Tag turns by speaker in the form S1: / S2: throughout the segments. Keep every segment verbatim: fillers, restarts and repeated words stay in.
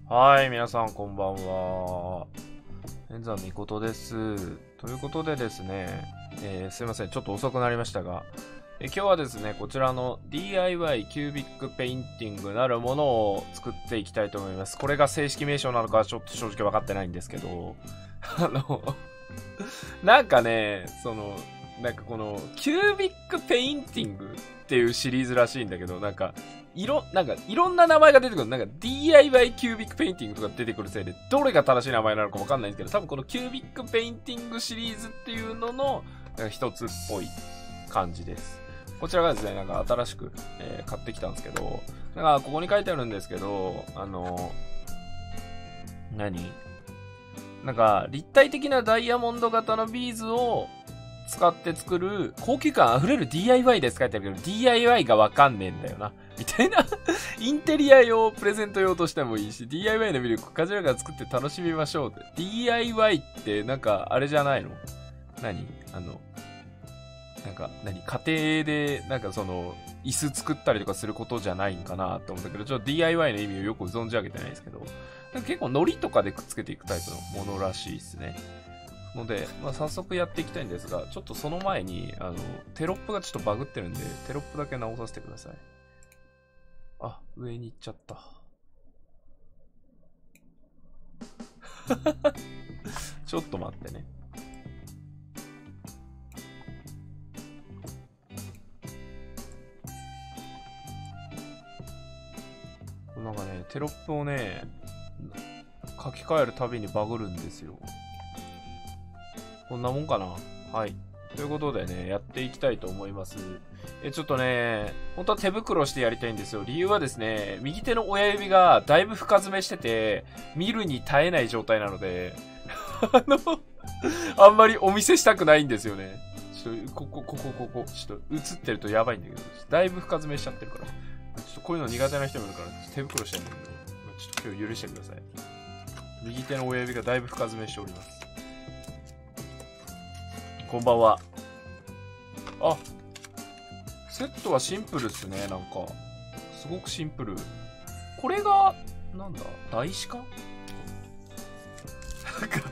S1: はい、皆さんこんばんは。円山みことです。ということでですね、えー、すいません、ちょっと遅くなりましたが、えー、今日はですね、こちらの ディーアイワイ キュービックペインティングなるものを作っていきたいと思います。これが正式名称なのかちょっと正直分かってないんですけど、あの、なんかね、その、なんかこの、キュービックペインティングっていうシリーズらしいんだけど、なんか、いろ、なんか、いろんな名前が出てくる。なんか、ディーアイワイ キュービックペインティングとか出てくるせいで、どれが正しい名前なのかわかんないんですけど、多分このキュービックペインティングシリーズっていうのの、なんか一つっぽい感じです。こちらがですね、なんか新しく、えー買ってきたんですけど、なんか、ここに書いてあるんですけど、あの、何なんか、立体的なダイヤモンド型のビーズを使って作る高級感あふれる ディーアイワイ です書いてあるけど ディーアイワイ がわかんねえんだよなみたいなインテリア用プレゼント用としてもいいし ディーアイワイ の魅力カジュアルから作って楽しみましょうって ディーアイワイ ってなんかあれじゃないの何あのなんか何家庭でなんかその椅子作ったりとかすることじゃないんかなって思ったけどちょっと ディーアイワイ の意味をよく存じ上げてないですけど結構糊とかでくっつけていくタイプのものらしいですねので、まあ、早速やっていきたいんですが、ちょっとその前に、あの、テロップがちょっとバグってるんで、テロップだけ直させてください。あ、上に行っちゃった。ちょっと待ってね。なんかね、テロップをね、書き換えるたびにバグるんですよ。こんなもんかな。はい。ということでね、やっていきたいと思います。え、ちょっとね、本当は手袋してやりたいんですよ。理由はですね、右手の親指がだいぶ深爪してて、見るに耐えない状態なので、あの、あんまりお見せしたくないんですよね。ちょっと、ここ、ここ、ここ、ちょっと映ってるとやばいんだけど、だいぶ深爪しちゃってるから。ちょっとこういうの苦手な人もいるから、手袋してるんだけど、ちょっと今日許してください。右手の親指がだいぶ深爪しております。こんばんは。あ、セットはシンプルっすね、なんか。すごくシンプル。これが、なんだ台紙かなんか、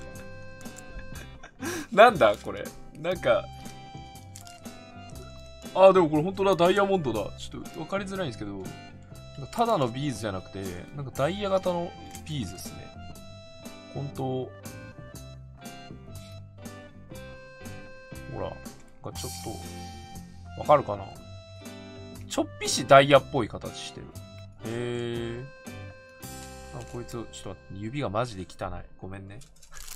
S1: なんだこれ。なんか、あ、でもこれ本当だ、ダイヤモンドだ。ちょっとわかりづらいんですけど、ただのビーズじゃなくて、なんかダイヤ型のビーズですね。本当ほら、なんかちょっと、わかるかなちょっぴしダイヤっぽい形してる。へー。あ、こいつ、ちょっと待って、指がマジで汚い。ごめんね。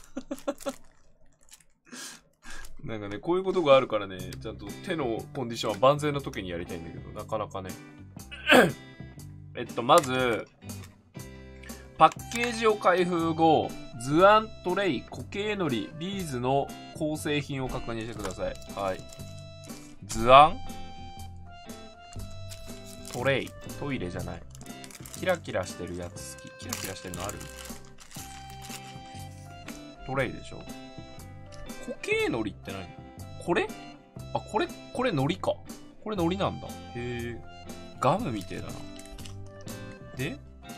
S1: なんかね、こういうことがあるからね、ちゃんと手のコンディションは万全の時にやりたいんだけど、なかなかね。えっと、まず、パッケージを開封後、図案、トレイ、固形のり、ビーズの構成品を確認してください。はい。図案トレイ。トイレじゃない。キラキラしてるやつ好き。キラキラしてるのあるトレイでしょ固形のりって何これあ、これ、これのりか。これのりなんだ。へえ。ガムみてえだな。で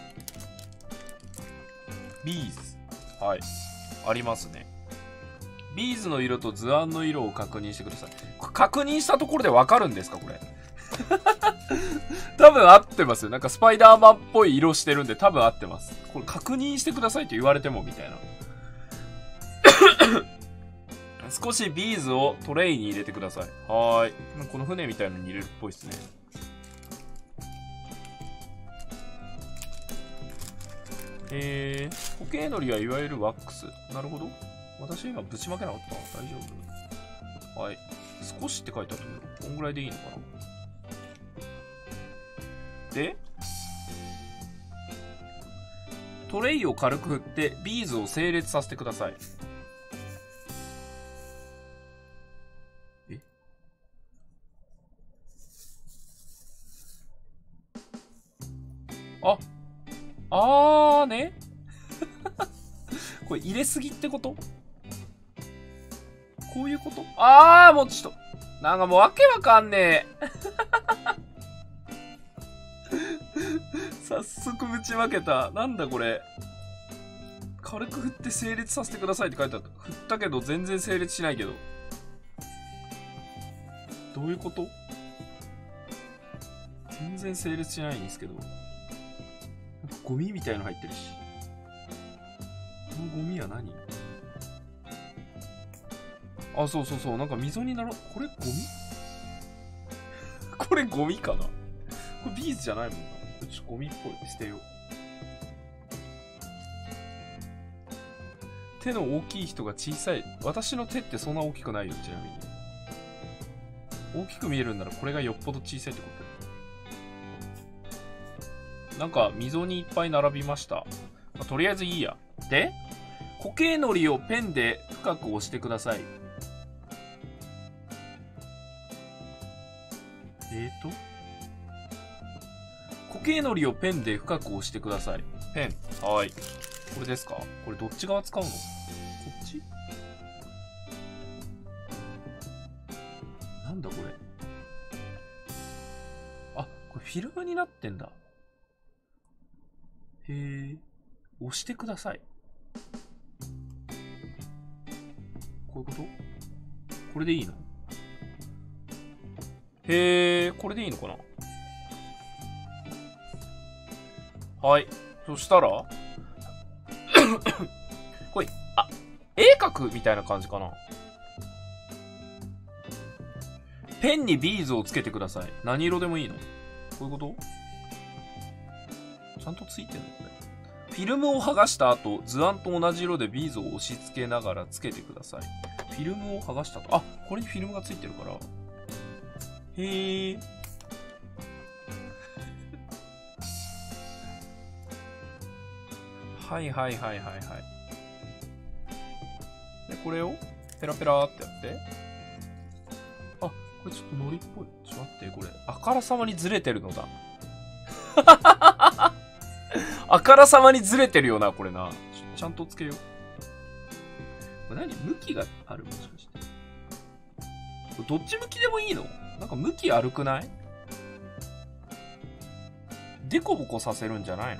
S1: ビーズ。はい。ありますね。ビーズの色と図案の色を確認してください。確認したところでわかるんですかこれ。多分合ってますよ。なんかスパイダーマンっぽい色してるんで多分合ってます。これ確認してくださいと言われてもみたいな。少しビーズをトレイに入れてください。はーい。この船みたいなのに入れるっぽいですね。えー、固形のりはいわゆるワックス。なるほど。私今ぶちまけなかった大丈夫はい。少しって書いてあるけど、こんぐらいでいいのかなで、トレイを軽く振ってビーズを整列させてください。えああーねこれ入れすぎってことこういうことあーもうちょっとなんかもうわけわかんねえ早速ぶちまけた。なんだこれ。 軽く振って整列させてくださいって書いてあった。振ったけど全然整列しないけど。どういうこと？全然整列しないんですけど。なんかゴミみたいの入ってるし。このゴミは何？あ、そうそうそう。なんか溝になろ、これゴミこれゴミかな？これビーズじゃないもんな。ちょっとゴミっぽい。捨てよう。手の大きい人が小さい。私の手ってそんな大きくないよ、ちなみに。大きく見えるんならこれがよっぽど小さいってことだ。なんか溝にいっぱい並びました。まあ、とりあえずいいや。で、固形のりをペンで深く押してください。えーと固形のりをペンで深く押してください。ペン。はい。これですか？これどっち側使うの？こっち？なんだこれ。あ、これフィルムになってんだ。へえ。押してください。こういうこと？これでいいの？へえ、これでいいのかな？はい。そしたらこれ、あ、絵描くみたいな感じかな。ペンにビーズをつけてください。何色でもいいの？こういうこと？ちゃんとついてるのこれ。フィルムを剥がした後、図案と同じ色でビーズを押し付けながらつけてください。フィルムを剥がした後、あ、これにフィルムがついてるから。へー。はいはいはいはいはい。で、これをペラペラってやって。あ、これちょっとノリっぽい。ちょっと待って、これ。あからさまにずれてるのだ。あからさまにずれてるよな、これな。ち, ちゃんとつけよう。これ何？向きがある？もしかして。これどっち向きでもいいの？なんか向き悪くない？デコボコさせるんじゃないの？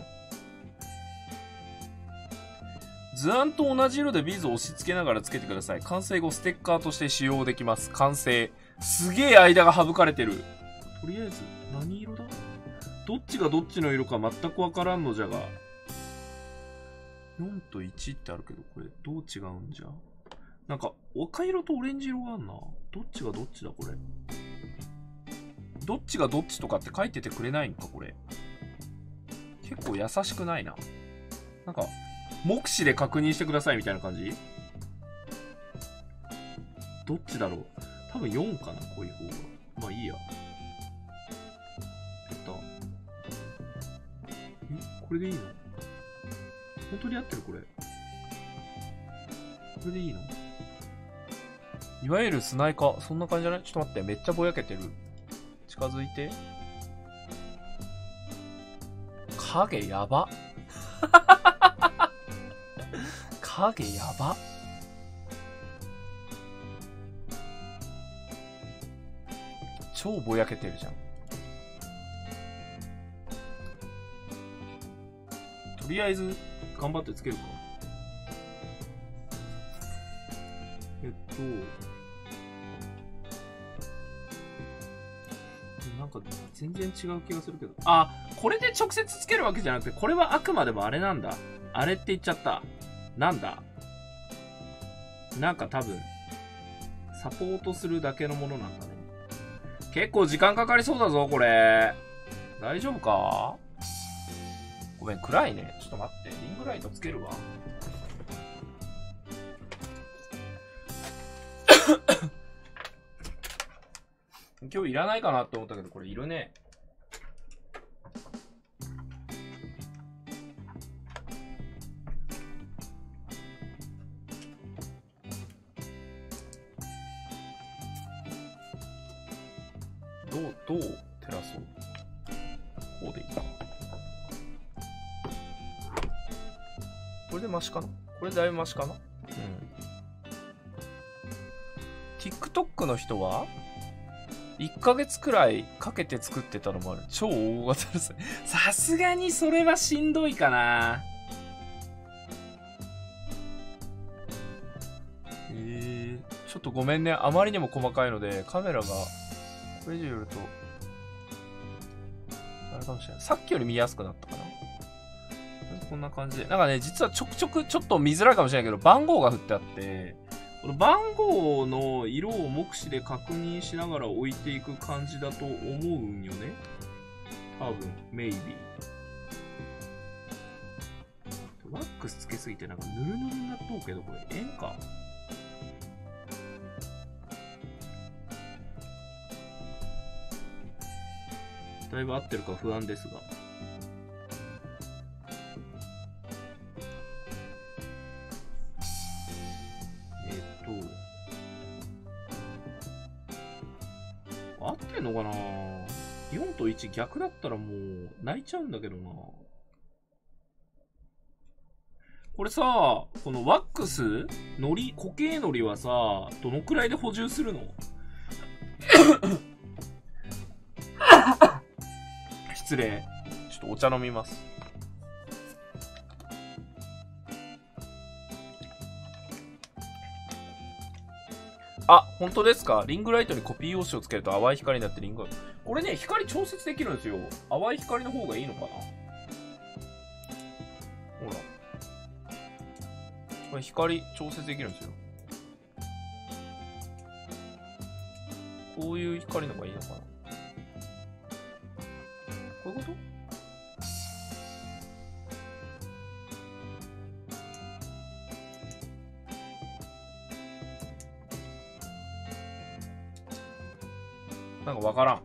S1: 図案と同じ色でビーズを押し付けながらつけてください。完成後ステッカーとして使用できます。完成。すげえ間が省かれてる。とりあえず、何色だ？どっちがどっちの色か全くわからんのじゃが。よんといちってあるけど、これどう違うんじゃ？なんか、赤色とオレンジ色があんな。どっちがどっちだ、これ。どっちがどっちとかって書いててくれないのか、これ。結構優しくないな。なんか、目視で確認してくださいみたいな感じ？どっちだろう？多分よんかな、こういう方が。まあいいや。ペタ。え？これでいいの？本当に合ってるこれ。これでいいの？いわゆるスナイカ。そんな感じじゃない？ちょっと待って。めっちゃぼやけてる。近づいて。影やば。影やば。超ぼやけてるじゃん。とりあえず頑張ってつけるか。えっとなんか全然違う気がするけど。あ、これで直接つけるわけじゃなくて、これはあくまでもあれなんだ。あれって言っちゃった。なんだ？なんか多分サポートするだけのものなんだね。結構時間かかりそうだぞこれ。大丈夫か？ごめん、暗いね。ちょっと待って、リングライトつけるわ。今日いらないかなって思ったけど、これいるね。どう、どう照らそう。こうでいいか。これでマシかな？これだいぶマシかな？うん。TikTok の人はいっかげつくらいかけて作ってたのもある。超大型です。さすがにそれはしんどいかな。 えー、ちょっとごめんね。あまりにも細かいので、カメラが、これ以上寄ると、あれかもしれない。さっきより見やすくなったかな。こんな感じで。なんかね、実はちょくちょくちょっと見づらいかもしれないけど、番号が振ってあって、この番号の色を目視で確認しながら置いていく感じだと思うんよね。多分、maybe。ワックスつけすぎてなんかヌルヌルになっとうけど、これ、ええんか。だいぶ合ってるか不安ですが。えっと、合ってんのかな？ よん といち逆だったらもう泣いちゃうんだけどな。これさ、このワックスのり、固形のりはさ、どのくらいで補充するの？失礼。ちょっとお茶飲みます。あ、本当ですか？リングライトにコピー用紙をつけると淡い光になってリングライト。これね、光調節できるんですよ。淡い光の方がいいのかな？ほら。これ光調節できるんですよ。こういう光の方がいいのかな？こういうこと？なんかわからん。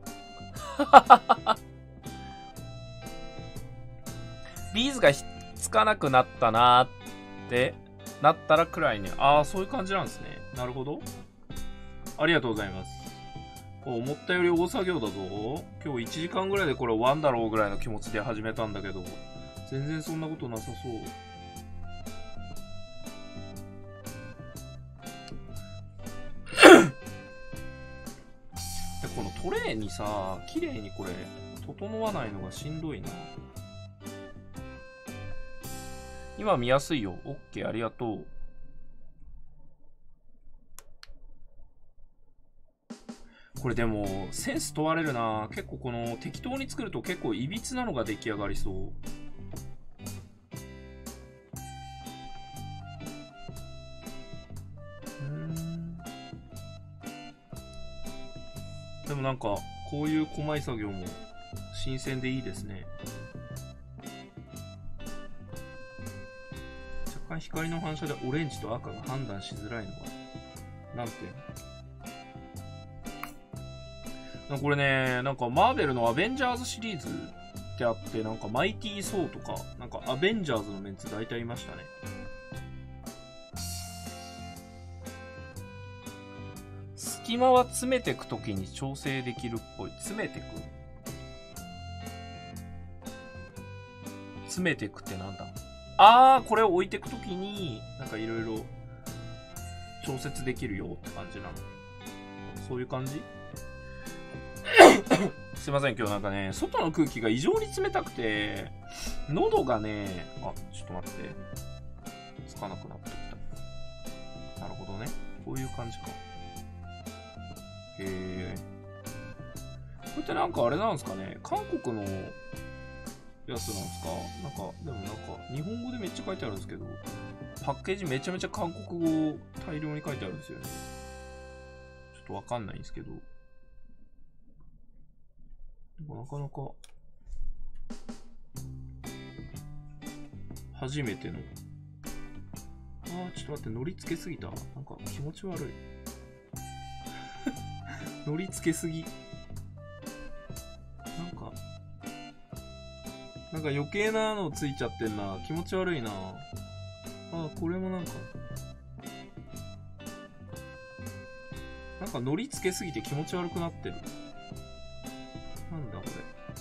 S1: ビーズがひっつかなくなったなーってなったらくらいに、ああ、そういう感じなんですね。なるほど。ありがとうございます。思ったより大作業だぞ。今日いちじかんぐらいでこれ終わんだろうぐらいの気持ちで始めたんだけど、全然そんなことなさそう。で、このトレーにさ、綺麗にこれ、整わないのがしんどいな。今見やすいよ。OK、ありがとう。これでも、センス問われるな。結構この、適当に作ると結構いびつなのが出来上がりそう。うーん。でもなんか、こういう細い作業も新鮮でいいですね。若干光の反射でオレンジと赤が判断しづらいのが、なんて。これね、なんかマーベルのアベンジャーズシリーズってあって、なんかマイティー・ソーとか、なんかアベンジャーズのメンツ大体いましたね。隙間は詰めていくときに調整できるっぽい。詰めていく？詰めていくってなんだ？あー、これを置いていくときに、なんかいろいろ調節できるよって感じなの。そういう感じ？すいません、今日なんかね、外の空気が異常に冷たくて、喉がね、あ、ちょっと待って。つかなくなってきた。なるほどね。こういう感じか。へえ。これってなんかあれなんですかね、韓国のやつなんですか？なんか、でもなんか、日本語でめっちゃ書いてあるんですけど、パッケージめちゃめちゃ韓国語大量に書いてあるんですよね。ちょっとわかんないんですけど。なかなか初めての。あー、ちょっと待って、乗り付けすぎた。なんか気持ち悪い。乗り付けすぎ。なんか、なんか余計なのついちゃってんな。気持ち悪いな。あー、これもなんか、なんか乗り付けすぎて気持ち悪くなってる。なんだこ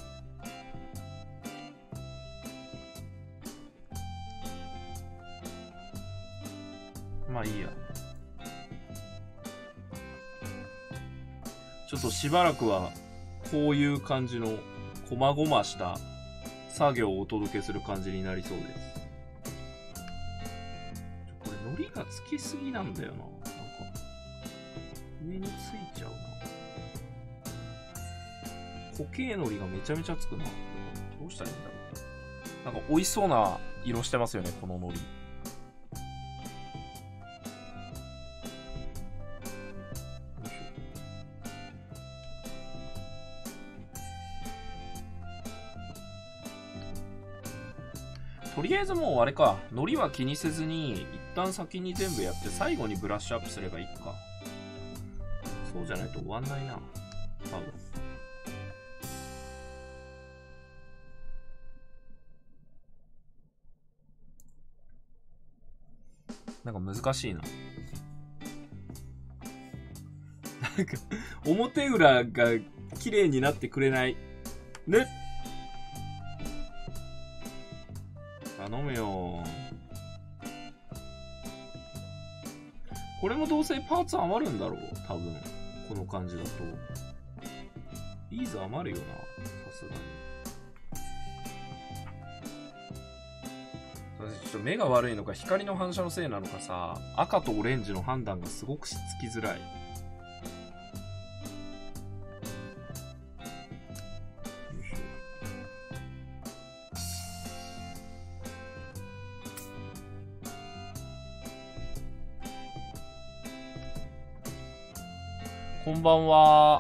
S1: れ。まあいいや。ちょっとしばらくはこういう感じのこまごました作業をお届けする感じになりそうです。これ海苔がつきすぎなんだよな。なんか上についちゃうな。固形海苔がめちゃめちゃつくな。どうしたらいいんだろう。なんか美味しそうな色してますよね、この海苔。とりあえずもうあれか、海苔は気にせずに一旦先に全部やって最後にブラッシュアップすればいいか。そうじゃないと終わんないな、多分。なんか難しいな。なんか表裏が綺麗になってくれないね。頼むよ。これもどうせパーツ余るんだろう、多分。この感じだと。ビーズ余るよな、さすがに。私ちょっと目が悪いのか、光の反射のせいなのかさ、赤とオレンジの判断がすごくしつきづらい。こんばんは。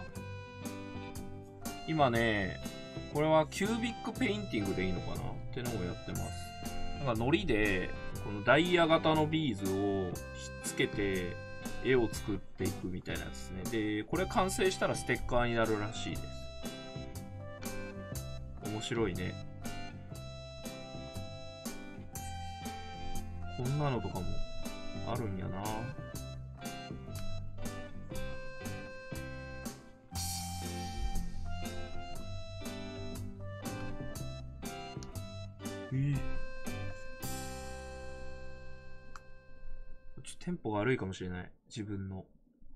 S1: 今ね、これはキュービックペインティングでいいのかなってのをやってます。なんか糊で、このダイヤ型のビーズをひっつけて、絵を作っていくみたいなやつですね。で、これ完成したらステッカーになるらしいです。面白いね。こんなのとかもあるんやな。えー、ちょっとテンポが悪いかもしれない。自分の。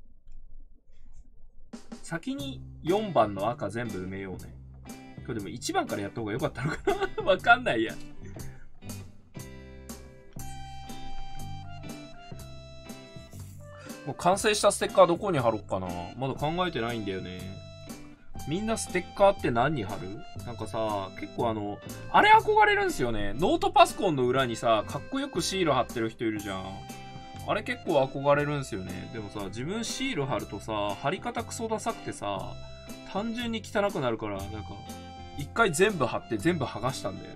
S1: 先によんばんの赤全部埋めようね。これでもいちばんからやった方が良かったのかなわかんないや。もう完成したステッカーどこに貼ろうかな。まだ考えてないんだよね。みんなステッカーって何に貼る？なんかさ、結構あの、あれ憧れるんですよね。ノートパソコンの裏にさ、かっこよくシール貼ってる人いるじゃん。あれ結構憧れるんですよね。でもさ、自分シール貼るとさ、貼り方クソダサくてさ、単純に汚くなるから、なんか、一回全部貼って全部剥がしたんだよね。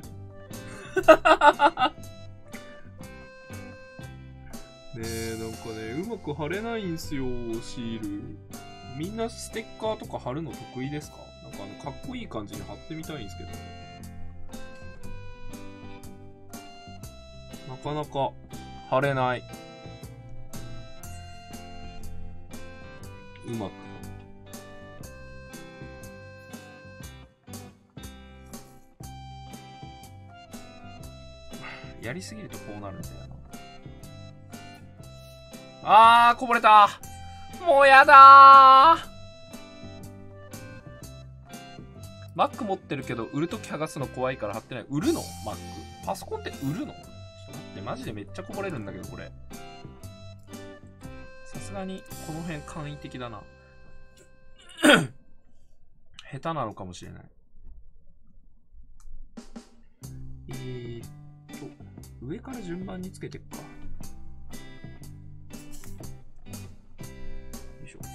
S1: ねえ、なんかね、うまく貼れないんすよ、シール。みんなステッカーとか貼るの得意ですか？なんかあの、かっこいい感じに貼ってみたいんですけどね。なかなか貼れない。うまく。やりすぎるとこうなるんだよな。あー、こぼれた。もうやだー。Mac 持ってるけど売るとき剥がすの怖いから貼ってない。売るの Mac。パソコンって売るの？ちょっと待って、マジでめっちゃこぼれるんだけど、これ。さすがに、この辺簡易的だな。下手なのかもしれない。えーっと、上から順番につけていくか。よいしょ。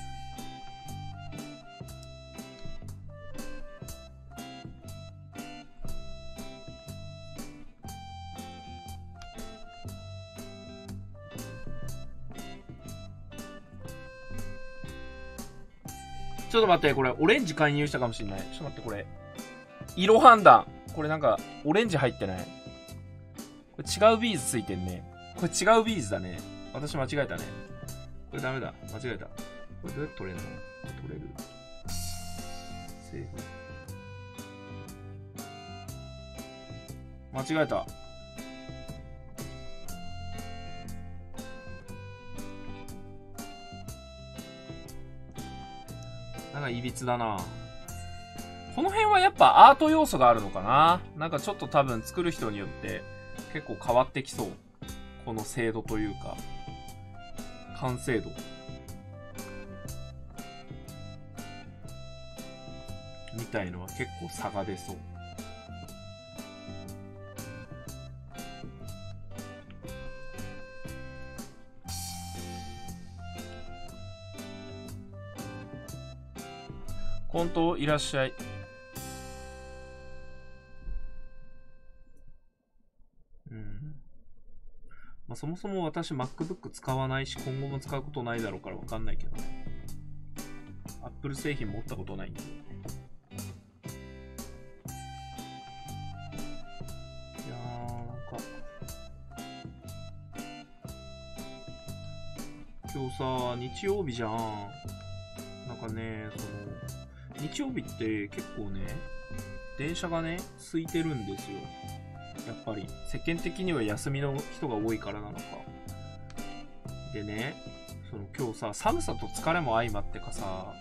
S1: ちょっと待って、これ、オレンジ介入したかもしれない。ちょっと待って、これ。色判断。これなんか、オレンジ入ってない？これ違うビーズついてんね。これ違うビーズだね。私間違えたね。これダメだ。間違えた。これどうやって取れるの？取れる。セーフ。間違えた。なんかいびつだな。この辺はやっぱアート要素があるのかな。なんかちょっと多分作る人によって結構変わってきそう。この精度というか完成度。 みたいのは結構差が出そう。コントいらっしゃい。うん。まあ、そもそも私 MacBook 使わないし、今後も使うことないだろうからわかんないけどね。Apple 製品持ったことないんで。いやー、なんか。今日さ、日曜日じゃん。なんかね、その、日曜日って結構ね、電車がね、空いてるんですよ。やっぱり、世間的には休みの人が多いからなのか。でね、その今日さ、寒さと疲れも相まってかさ、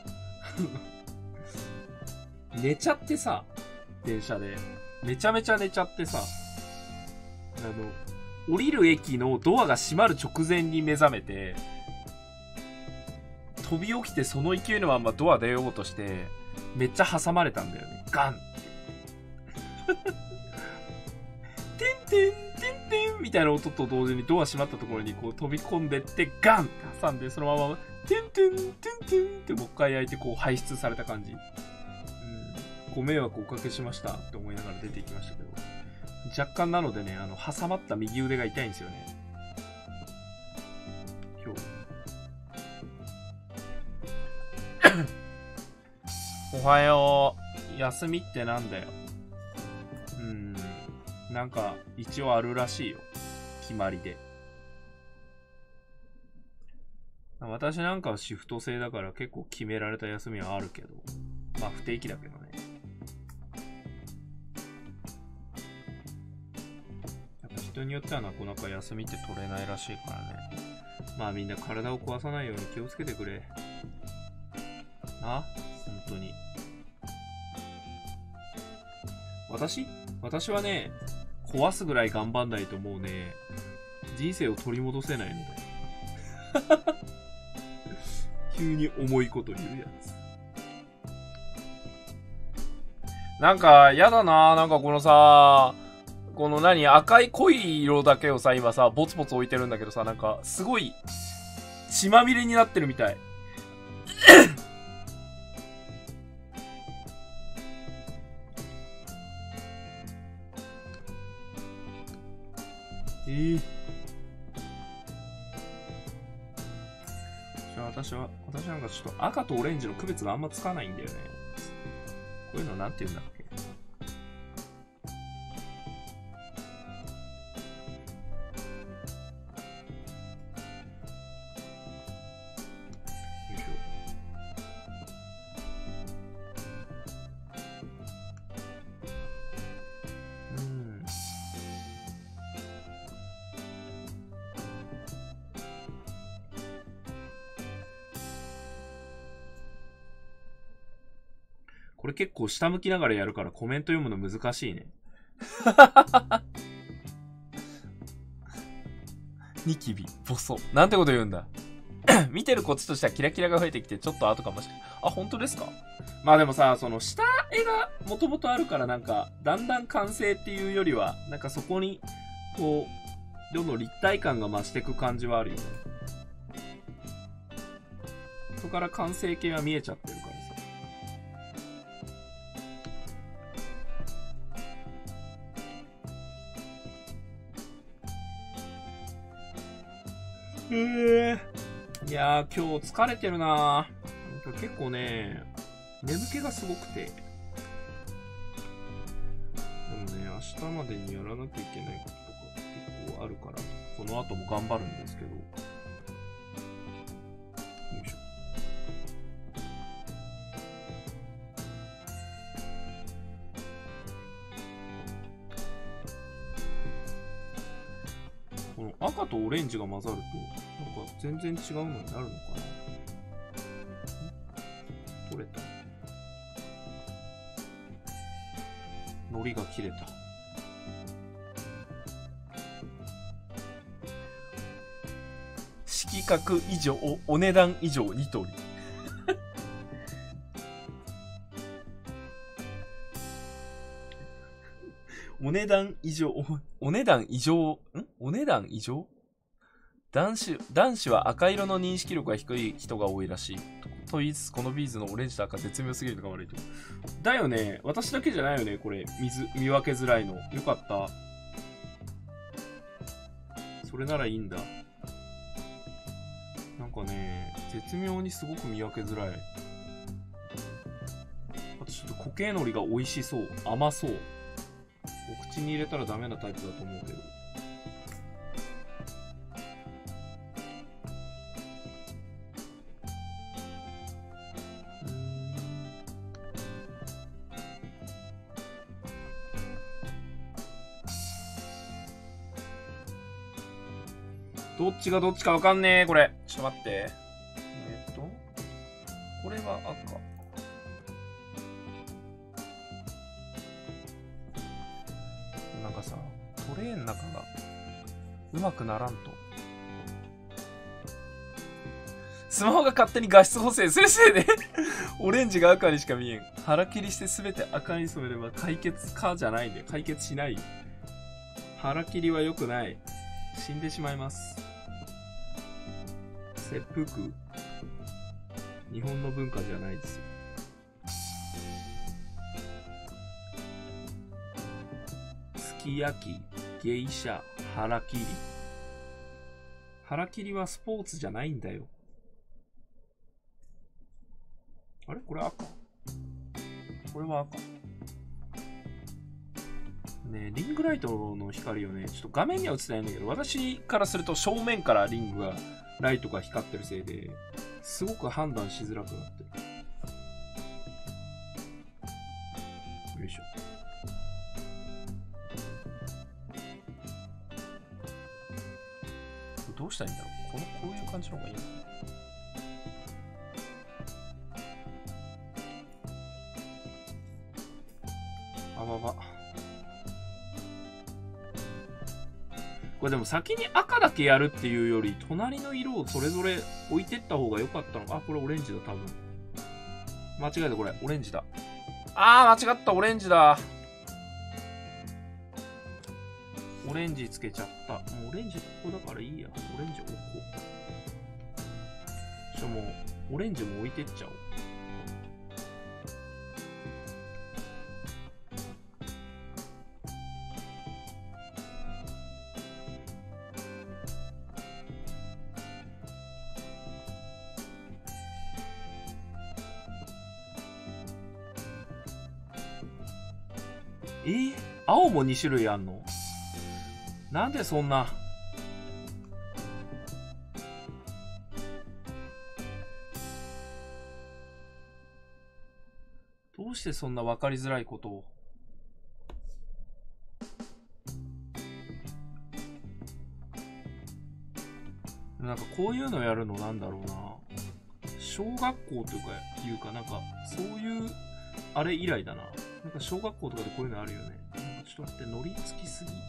S1: 寝ちゃってさ、電車で。めちゃめちゃ寝ちゃってさ、あの、降りる駅のドアが閉まる直前に目覚めて、飛び起きてその勢いのままドア出ようとして、めっちゃ挟まれたんだよね。ガンてんてんてんてんみたいな音と同時にドア閉まったところにこう飛び込んでってガンって挟んで、そのままてんてんてんてんってもう一回焼いてこう排出された感じ。うん。ご迷惑おかけしましたって思いながら出ていきましたけど。若干なのでね、あの、挟まった右腕が痛いんですよね。今日。おはよう。休みってなんだよ。うーん。なんか、一応あるらしいよ。決まりで。私なんかはシフト制だから結構決められた休みはあるけど。まあ不定期だけどね。やっぱ人によってはなかなか休みって取れないらしいからね。まあみんな体を壊さないように気をつけてくれ。な、本当に。私私はね、壊すぐらい頑張んないともうね、人生を取り戻せないので。急に重いこと言うやつ。なんか、やだな。なんかこのさ、この何、赤い濃い色だけをさ、今さ、ボツボツ置いてるんだけどさ、なんか、すごい、血まみれになってるみたい。えー、じゃあ私は、私なんかちょっと赤とオレンジの区別があんまつかないんだよね。こういうのなんて言うんだっけ。よいしょ。うーん。これ結構下向きながらやるからコメント読むの難しいね。ニキビ、ボソ。なんてこと言うんだ。見てるこっちとしてはキラキラが増えてきてちょっと後かもしれない。あ、本当ですか？まあでもさ、その下絵がもともとあるからなんか、だんだん完成っていうよりは、なんかそこに、こう、どんどん立体感が増していく感じはあるよね。そこから完成形は見えちゃってるからさ。えー、いやー、今日疲れてるなー。結構ね、眠気がすごくて。でもね、明日までにやらなきゃいけないこととか結構あるから、この後も頑張るんですけど。よいしょ。この赤とオレンジが混ざると、なんか全然違うのになるのかな。取れた。糊が切れた。色格以上、お値段以上にとり。 お値段異常。お、お値段異常。んお値段異常男子、男子は赤色の認識力が低い人が多いらしい。と, と言いつつ、このビーズのオレンジと赤絶妙すぎるのが悪いと。だよね。私だけじゃないよね。これ、水、見分けづらいの。よかった。それならいいんだ。なんかね、絶妙にすごく見分けづらい。あとちょっと固形海苔が美味しそう。甘そう。お口に入れたらダメなタイプだと思うけど。どっちがどっちかわかんねえ、これ。ちょっと待って。えっと、これは赤。なんかさ、トレーの中がうまくならんと。スマホが勝手に画質補正するせいでオレンジが赤にしか見えん。腹切りしてすべて赤に染めれば解決かじゃないんで、解決しない。腹切りは良くない。死んでしまいます。切腹。日本の文化じゃないですよ。すき焼き、芸者、腹切り。腹切りはスポーツじゃないんだよ。あれこれ赤。これは赤。ね、リングライトの光をね、ちょっと画面には映ってないんだけど、私からすると正面からリングが、ライトが光ってるせいで、すごく判断しづらくなってる。よいしょ。どうしたらいいんだろう。この、こういう感じの方がいいのかな。あばば。これでも先に赤だけやるっていうより、隣の色をそれぞれ置いてった方が良かったのか。あ、これオレンジだ、多分。間違えた、これ。オレンジだ。あー、間違った、オレンジだ。オレンジつけちゃった。もうオレンジここだからいいや。オレンジ置こう。じゃあもう、オレンジも置いてっちゃおう。えー、青もに種類あんの？なんでそんな。どうしてそんな分かりづらいことを。なんかこういうのやるのなんだろうな。小学校というか、いうかなんか、そういう、あれ以来だな。なんか小学校とかでこういうのあるよね。なんかちょっと待って、乗りつきすぎ。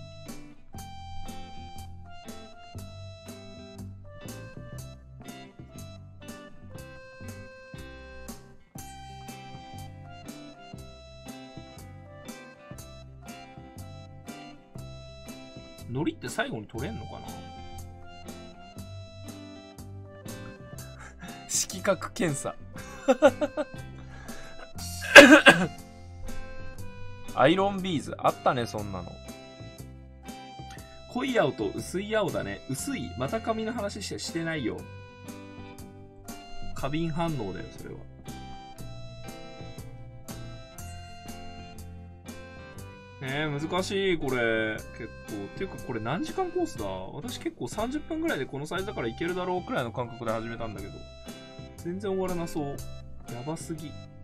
S1: 海苔って最後に取れんのかな。色覚検査アイロンビーズあったね、そんなの。濃い青と薄い青だね。薄い、また髪の話してしてないよ。過敏反応だよ、それは。えー、難しい、これ。結構。っていうか、これ何時間コースだ？私結構さんじゅっぷんぐらいでこのサイズだからいけるだろうくらいの感覚で始めたんだけど。全然終わらなそう。やばすぎ。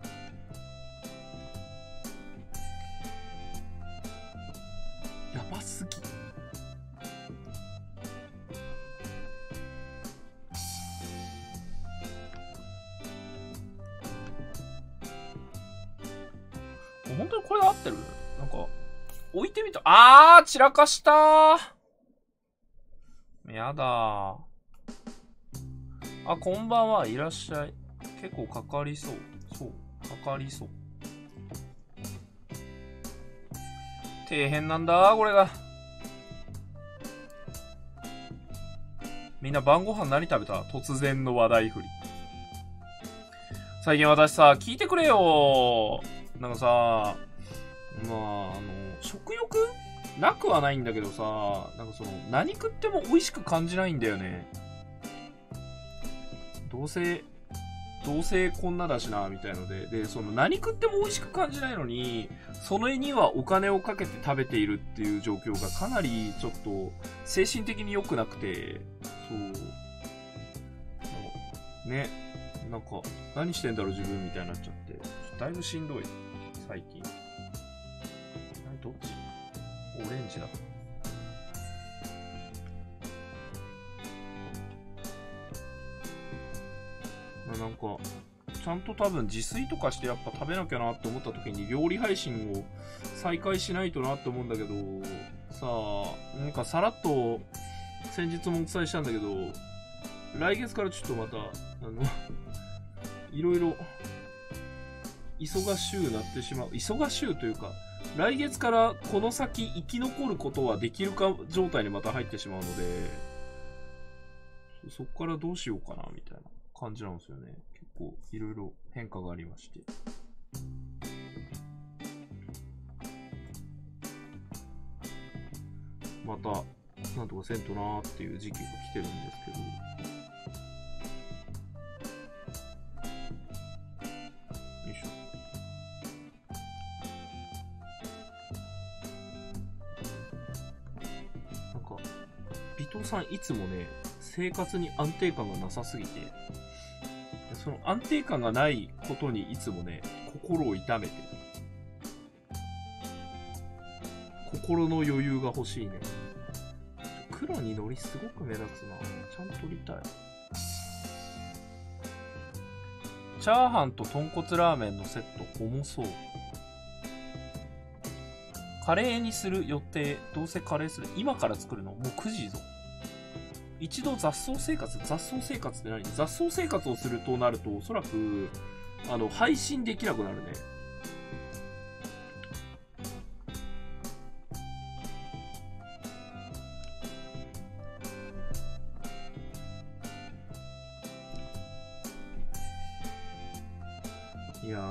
S1: やばすぎ。本当にこれで合ってる？なんか、置いてみた。あー、散らかしたー。やだー。あ、こんばんは。いらっしゃい。結構かかりそう。そう。かかりそう。 底辺なんだこれが。みんな晩ご飯何食べた？突然の話題振り。最近私さ、聞いてくれよ。なんかさ、まあ、あの、食欲なくはないんだけどさ、なんかその、何食っても美味しく感じないんだよね。どうせ、どうせこんなだしな、みたいので。で、その、何食っても美味しく感じないのに、その絵にはお金をかけて食べているっていう状況がかなりちょっと、精神的に良くなくて、そう。ね。なんか、何してんだろう自分みたいになっちゃって。だいぶしんどい。最近。どっち？オレンジだ。なんか、ちゃんと多分自炊とかしてやっぱ食べなきゃなって思った時に料理配信を再開しないとなって思うんだけど、さあ、なんかさらっと先日もお伝えしたんだけど、来月からちょっとまた、あの、いろいろ、忙しゅうなってしまう。忙しゅうというか、来月からこの先生き残ることはできるか状態にまた入ってしまうので、そっからどうしようかな、みたいな感じなんですよね。結構、いろいろ変化がありまして。また、なんとかせんとなーっていう時期が来てるんですけど、さんいつもね、生活に安定感がなさすぎて、その安定感がないことにいつもね、心を痛めてる。心の余裕が欲しいね。黒にのりすごく目立つな。ちゃんと取りたい。チャーハンと豚骨ラーメンのセット重そう。カレーにする予定。どうせカレーする。今から作るのもうくじぞ。一度雑草生活、雑草生活って何？雑草生活をするとなると、おそらく、あの、配信できなくなるね。いや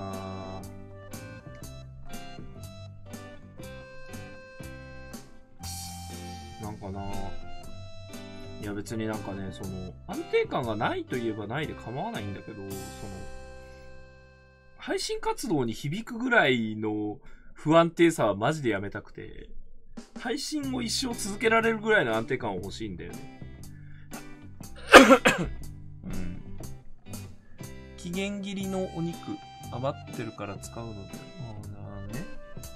S1: ー。なんかなぁ。いや別になんかね、その、安定感がないといえばないで構わないんだけど、その、配信活動に響くぐらいの不安定さはマジでやめたくて、配信を一生続けられるぐらいの安定感は欲しいんだよね。うん。期限切りのお肉余ってるから使うので、まあね。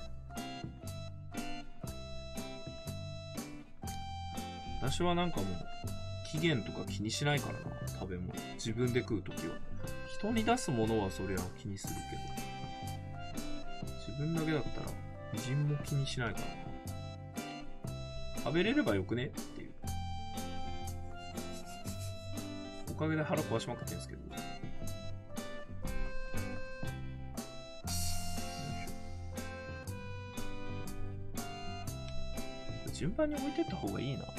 S1: 私はなんかもう、期限とか気にしないからな、食べ物。自分で食うときは。人に出すものはそりゃ気にするけど、自分だけだったら、みじんも気にしないからな。食べれればよくねっていう。おかげで腹壊しまくってんですけど。順番に置いてった方がいいな。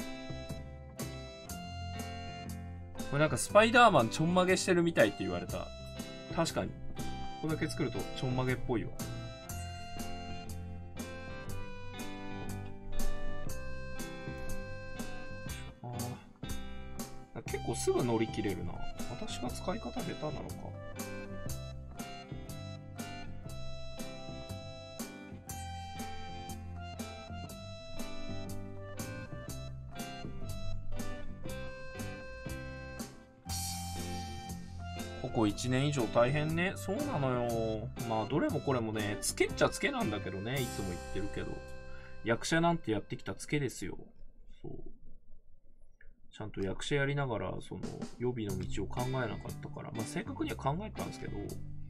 S1: これなんかスパイダーマンちょんまげしてるみたいって言われた。確かに。これだけ作るとちょんまげっぽいわ。ああ。結構すぐ乗り切れるな。私が使い方下手なのか。ここいちねん以上大変ね。そうなのよ。まあ、どれもこれもね、つけっちゃつけなんだけどね。いつも言ってるけど。役者なんてやってきたつけですよ。そう。ちゃんと役者やりながら、その、予備の道を考えなかったから。まあ、正確には考えたんですけど、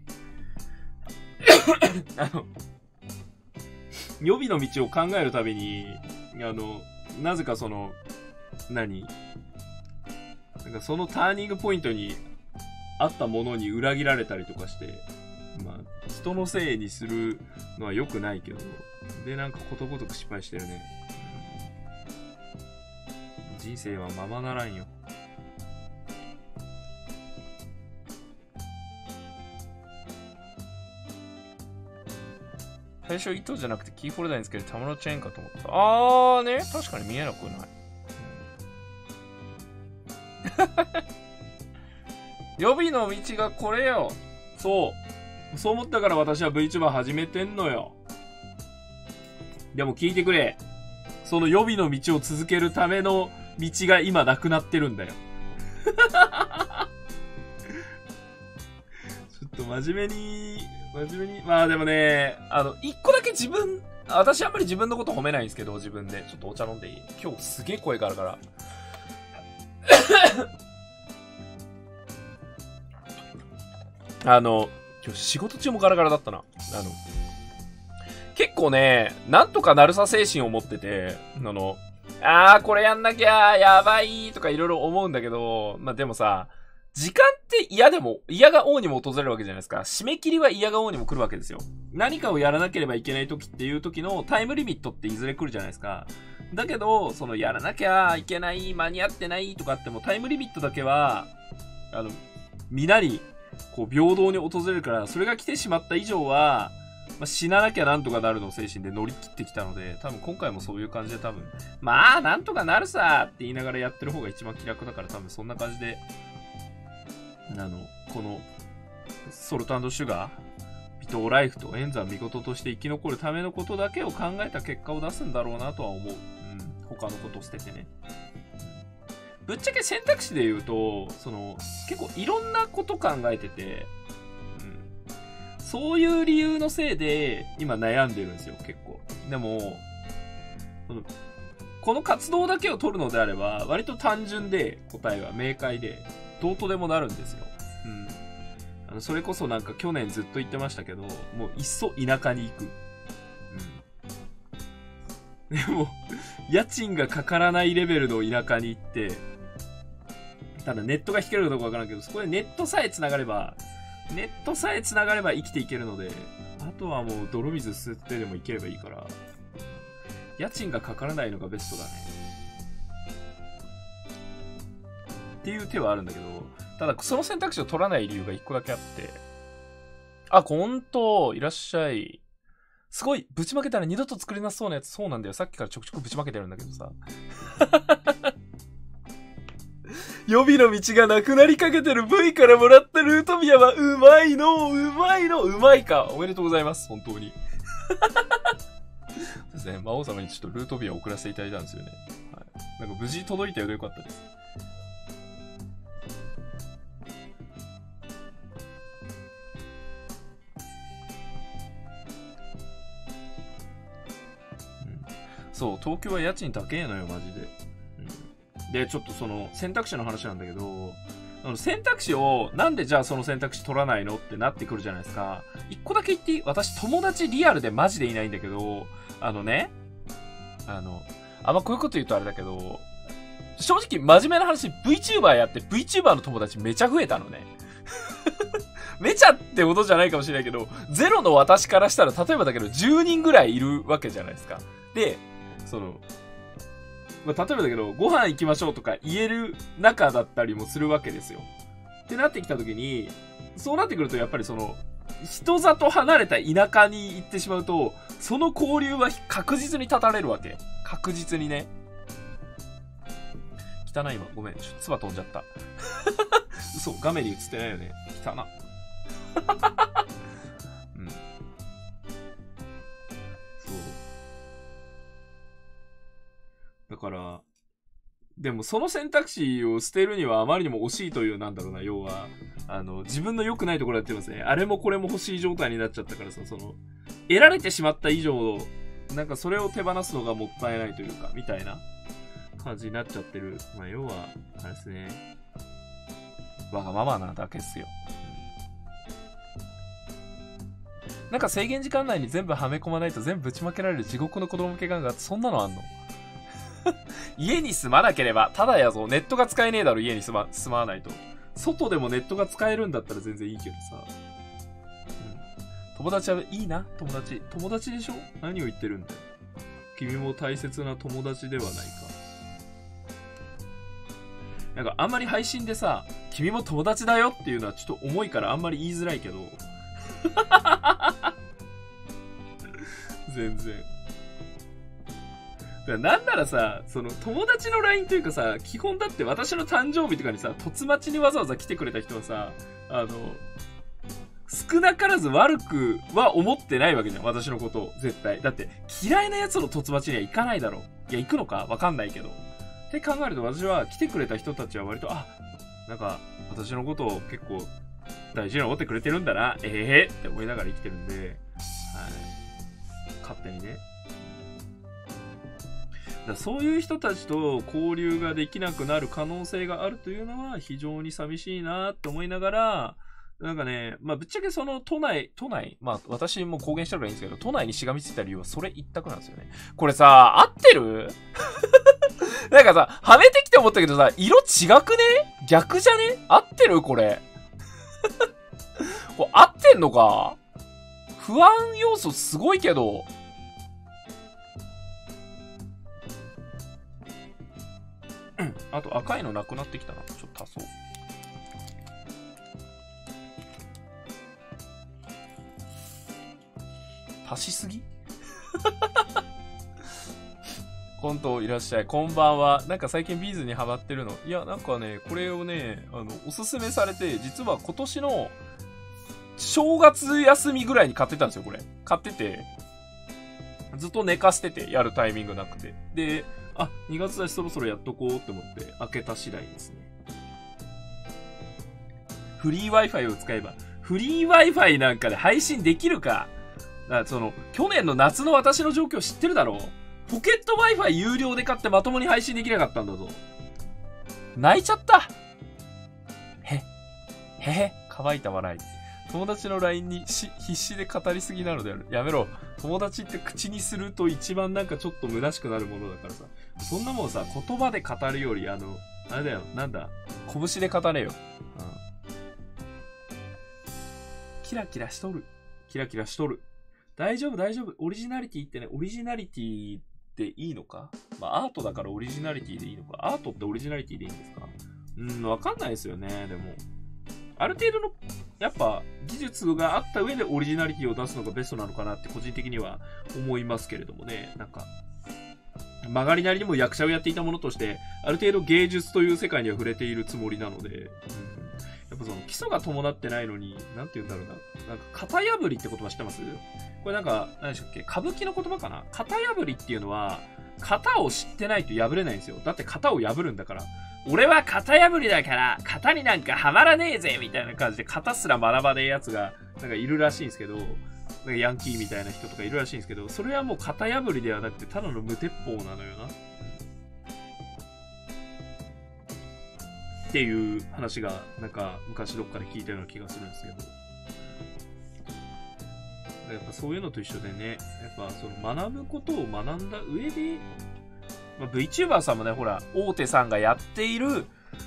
S1: あの、予備の道を考えるたびに、あの、なぜかその、何？なんかそのターニングポイントに、あったものに裏切られたりとかして、まあ、人のせいにするのは良くないけど、 で、なんかことごとく失敗してるね。うん、人生はままならんよ。最初糸じゃなくてキーホルダーにつけるたまのチェーンかと思った。あーね、確かに見えなくない。予備の道がこれよ。そう。そう思ったから私は VTuber 始めてんのよ。でも聞いてくれ。その予備の道を続けるための道が今なくなってるんだよ。ちょっと真面目に、真面目に。まあでもね、あの、一個だけ自分、私あんまり自分のこと褒めないんですけど、自分で。ちょっとお茶飲んでいい？今日すげえ声があるから。あの、今日仕事中もガラガラだったな。あの、結構ね、なんとかなるさ精神を持ってて、あの、あーこれやんなきゃやばいとかいろいろ思うんだけど、まあでもさ、時間って嫌でも、嫌が王にも訪れるわけじゃないですか。締め切りは嫌が王にも来るわけですよ。何かをやらなければいけない時っていう時のタイムリミットっていずれ来るじゃないですか。だけど、そのやらなきゃいけない、間に合ってないとかってもタイムリミットだけは、あの、皆に、こう平等に訪れるから、それが来てしまった以上は、まあ、死ななきゃなんとかなるの精神で乗り切ってきたので、多分今回もそういう感じで多分、まあなんとかなるさって言いながらやってる方が一番気楽だから多分そんな感じで、あの、この、ソルト&シュガー、ビトーライフと円山見事として生き残るためのことだけを考えた結果を出すんだろうなとは思う。うん。他のことを捨ててね。ぶっちゃけ選択肢で言うと、その、結構いろんなこと考えてて、うん。そういう理由のせいで、今悩んでるんですよ、結構。でも、この、この活動だけを取るのであれば、割と単純で、答えは明快で、どうとでもなるんですよ。うん。あの、それこそなんか去年ずっと言ってましたけど、もういっそ田舎に行く。うん。でも、家賃がかからないレベルの田舎に行って、ただネットが引けるかどうかわからんけど、そこでネットさえ繋がれば、ネットさえ繋がれば生きていけるので、あとはもう泥水吸ってでも行ければいいから、家賃がかからないのがベストだね。っていう手はあるんだけど、ただその選択肢を取らない理由が一個だけあって、あ、ほんと、いらっしゃい。すごい、ぶちまけたら二度と作れなそうなやつ、そうなんだよ。さっきからちょくちょくぶちまけてるんだけどさ。予備の道がなくなりかけてる V からもらったルートビアはうまいの、うまいの、うまいか。おめでとうございます、本当に。そうですね、魔王様にちょっとルートビアを送らせていただいたんですよね。はい、なんか無事届いたようでよかったです。そう、東京は家賃高えのよ、マジで。うん、で、ちょっとその選択肢の話なんだけど、あの選択肢を、なんでじゃあその選択肢取らないのってなってくるじゃないですか。一個だけ言っていい？私友達リアルでマジでいないんだけど、あのね、あの、あんまこういうこと言うとあれだけど、正直真面目な話、VTuber やって VTuber の友達めちゃ増えたのね。めちゃってことじゃないかもしれないけど、ゼロの私からしたら、例えばだけどじゅうにんぐらいいるわけじゃないですか。で、その、まあ、例えばだけど、ご飯行きましょうとか言える仲だったりもするわけですよ。ってなってきたときに、そうなってくるとやっぱりその、人里離れた田舎に行ってしまうと、その交流は確実に断たれるわけ。確実にね。汚いわ。ごめん。ちょっと唾飛んじゃった。嘘。画面に映ってないよね。汚な。うん。そう。だから、でもその選択肢を捨てるにはあまりにも惜しいという、なんだろうな、要は、あの、自分の良くないところやってますね。あれもこれも欲しい状態になっちゃったからさ、その、得られてしまった以上、なんかそれを手放すのがもったいないというか、みたいな感じになっちゃってる。まあ、要は、あれですね。わがままなだけっすよ。なんか制限時間内に全部はめ込まないと全部ぶちまけられる地獄の子供向けガンガーってそんなのあんの？家に住まなければただやぞ。ネットが使えねえだろ、家に住ま、住まないと。外でもネットが使えるんだったら全然いいけどさ。うん、 友達はいいな、友達。友達でしょ？何を言ってるんだよ。君も大切な友達ではないか。なんかあんまり配信でさ、君も友達だよっていうのはちょっと重いからあんまり言いづらいけど。全然。だからなんならさ、その友達の ライン というかさ、基本だって私の誕生日とかにさ、突待ちにわざわざ来てくれた人はさ、あの、少なからず悪くは思ってないわけじゃん、私のことを。絶対。だって、嫌いな奴の突待ちには行かないだろう。いや、行くのかわかんないけど。って考えると私は来てくれた人たちは割と、あ、なんか、私のことを結構大事に思ってくれてるんだな、ええー、って思いながら生きてるんで、はい。勝手にね。だからそういう人たちと交流ができなくなる可能性があるというのは非常に寂しいなって思いながら、なんかね、まあぶっちゃけその都内、都内、まあ私も公言したらいいんですけど、都内にしがみついた理由はそれ一択なんですよね。これさ、合ってる？なんかさ、はめてきて思ったけどさ、色違くね？逆じゃね？合ってる？これ。これ合ってんのか？不安要素すごいけど。うん。あと赤いのなくなってきたな。ちょっと足そう。足しすぎ？コントいらっしゃい。こんばんは。なんか最近ビーズにハマってるの？いや、なんかね、これをね、あの、おすすめされて、実は今年の正月休みぐらいに買ってたんですよ、これ。買ってて、ずっと寝かしてて、やるタイミングなくて。で、あ、にがつだしそろそろやっとこうって思って開けた次第ですね。フリー Wi-Fi を使えば、フリー Wi-Fi なんかで配信できるか？だからその、去年の夏の私の状況知ってるだろう？ポケット Wi-Fi 有料で買ってまともに配信できなかったんだぞ。泣いちゃった。へ。へへ。乾いた笑い。友達の ライン にし必死で語りすぎなのである。やめろ。友達って口にすると一番なんかちょっと虚しくなるものだからさ。そんなもんさ、言葉で語るより、あの、あれだよ、なんだ、拳で語れよ。うん。キラキラしとる。キラキラしとる。大丈夫大丈夫。オリジナリティってね、オリジナリティっていいのか？まあアートだからオリジナリティでいいのか？アートってオリジナリティでいいんですか？うん、わかんないですよね、でも。ある程度の、やっぱ、技術があった上でオリジナリティを出すのがベストなのかなって個人的には思いますけれどもね。なんか、曲がりなりにも役者をやっていたものとして、ある程度芸術という世界には触れているつもりなので、うん、やっぱその基礎が伴ってないのに、なんて言うんだろうな。なんか、型破りって言葉知ってます？これなんか、何でしたっけ？歌舞伎の言葉かな？型破りっていうのは、型を知ってないと破れないんですよ。だって型を破るんだから。俺は型破りだから、型になんかはまらねえぜみたいな感じで、型すら学ばねえやつが、なんかいるらしいんですけど、なんかヤンキーみたいな人とかいるらしいんですけど、それはもう型破りではなくて、ただの無鉄砲なのよな。っていう話が、なんか昔どっかで聞いたような気がするんですけど。やっぱそういうのと一緒でね、やっぱその学ぶことを学んだ上で、まあ、VTuber さんもね、ほら、大手さんがやっている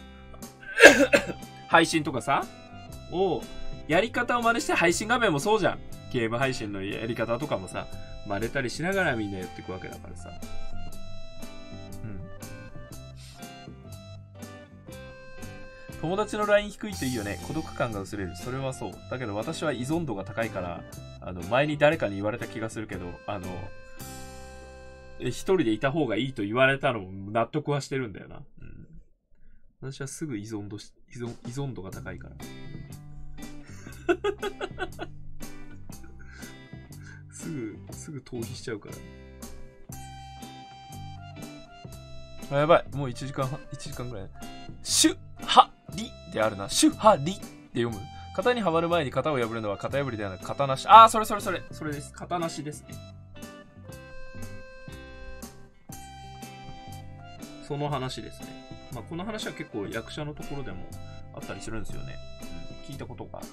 S1: 配信とかさ、を、やり方を真似して配信画面もそうじゃん。ゲーム配信のやり方とかもさ、真似たりしながらみんなやっていくわけだからさ。うん。友達の ライン 低いといいよね。孤独感が薄れる。それはそう。だけど私は依存度が高いから、あの、前に誰かに言われた気がするけど、あの、一人でいた方がいいと言われたのも納得はしてるんだよな。うん、私はすぐ依存度し、依存、依存度が高いから。すぐ、すぐ逃避しちゃうから。あ、やばい。もういちじかんはん、いちじかんぐらい。シュハリであるな。シュハリって読む。型にはまる前に型を破るのは型破りではなく型なし。あー、それそれそれ。それです。型なしですね。その話ですね。まあ、この話は結構役者のところでもあったりするんですよね。うん、聞いたことがある。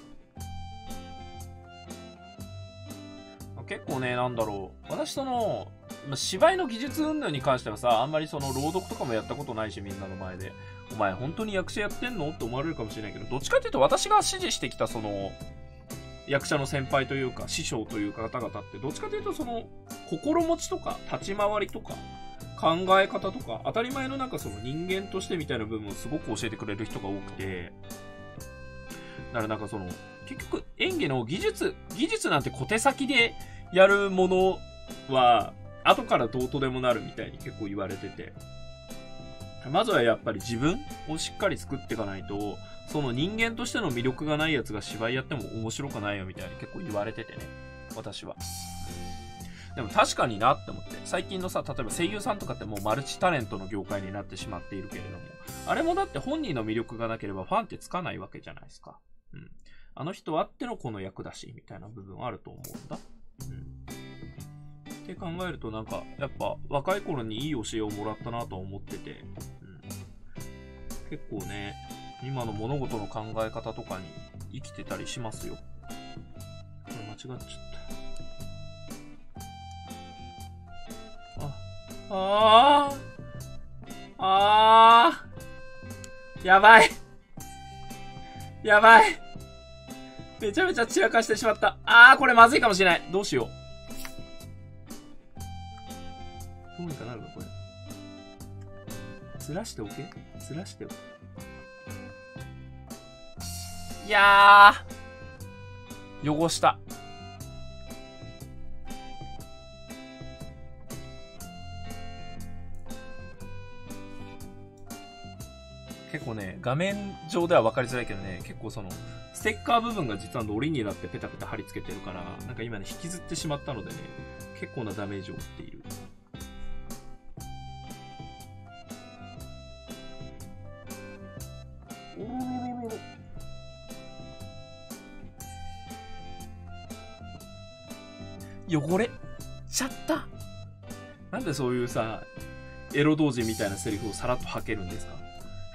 S1: 結構ね、なんだろう。私その、まあ、芝居の技術云々に関してはさ、あんまりその朗読とかもやったことないし、みんなの前で。お前本当に役者やってんのって思われるかもしれないけど、どっちかっていうと私が指示してきたその、 役者の先輩というか師匠というか方々ってどっちかというとその心持ちとか立ち回りとか考え方とか当たり前のなんかその人間としてみたいな部分をすごく教えてくれる人が多くて、だからなんかその結局演技の技術技術なんて小手先でやるものは後からどうとでもなるみたいに結構言われてて、まずはやっぱり自分をしっかり作っていかないとその人間としての魅力がないやつが芝居やっても面白くないよみたいに結構言われててね、私は。でも確かになって思って、最近のさ、例えば声優さんとかってもうマルチタレントの業界になってしまっているけれども、あれもだって本人の魅力がなければファンってつかないわけじゃないですか。うん。あの人あってのこの役だし、みたいな部分あると思うんだ。うん。って考えるとなんか、やっぱ若い頃にいい教えをもらったなと思ってて、うん。結構ね、今の物事の考え方とかに生きてたりしますよ。これ間違っちゃった。あああーやばいやばいめちゃめちゃ散らかしてしまった。ああこれまずいかもしれない。どうしよう。どうにかなるのこれ。ずらしておけずらしておけ。いやー汚した。結構ね、画面上では分かりづらいけどね、結構その、ステッカー部分が実は糊になってペタペタ貼り付けてるから、なんか今ね、引きずってしまったのでね、結構なダメージを負っている。おろろろろろ。汚れちゃった。なんでそういうさ、エロ同人みたいなセリフをさらっと吐けるんですか？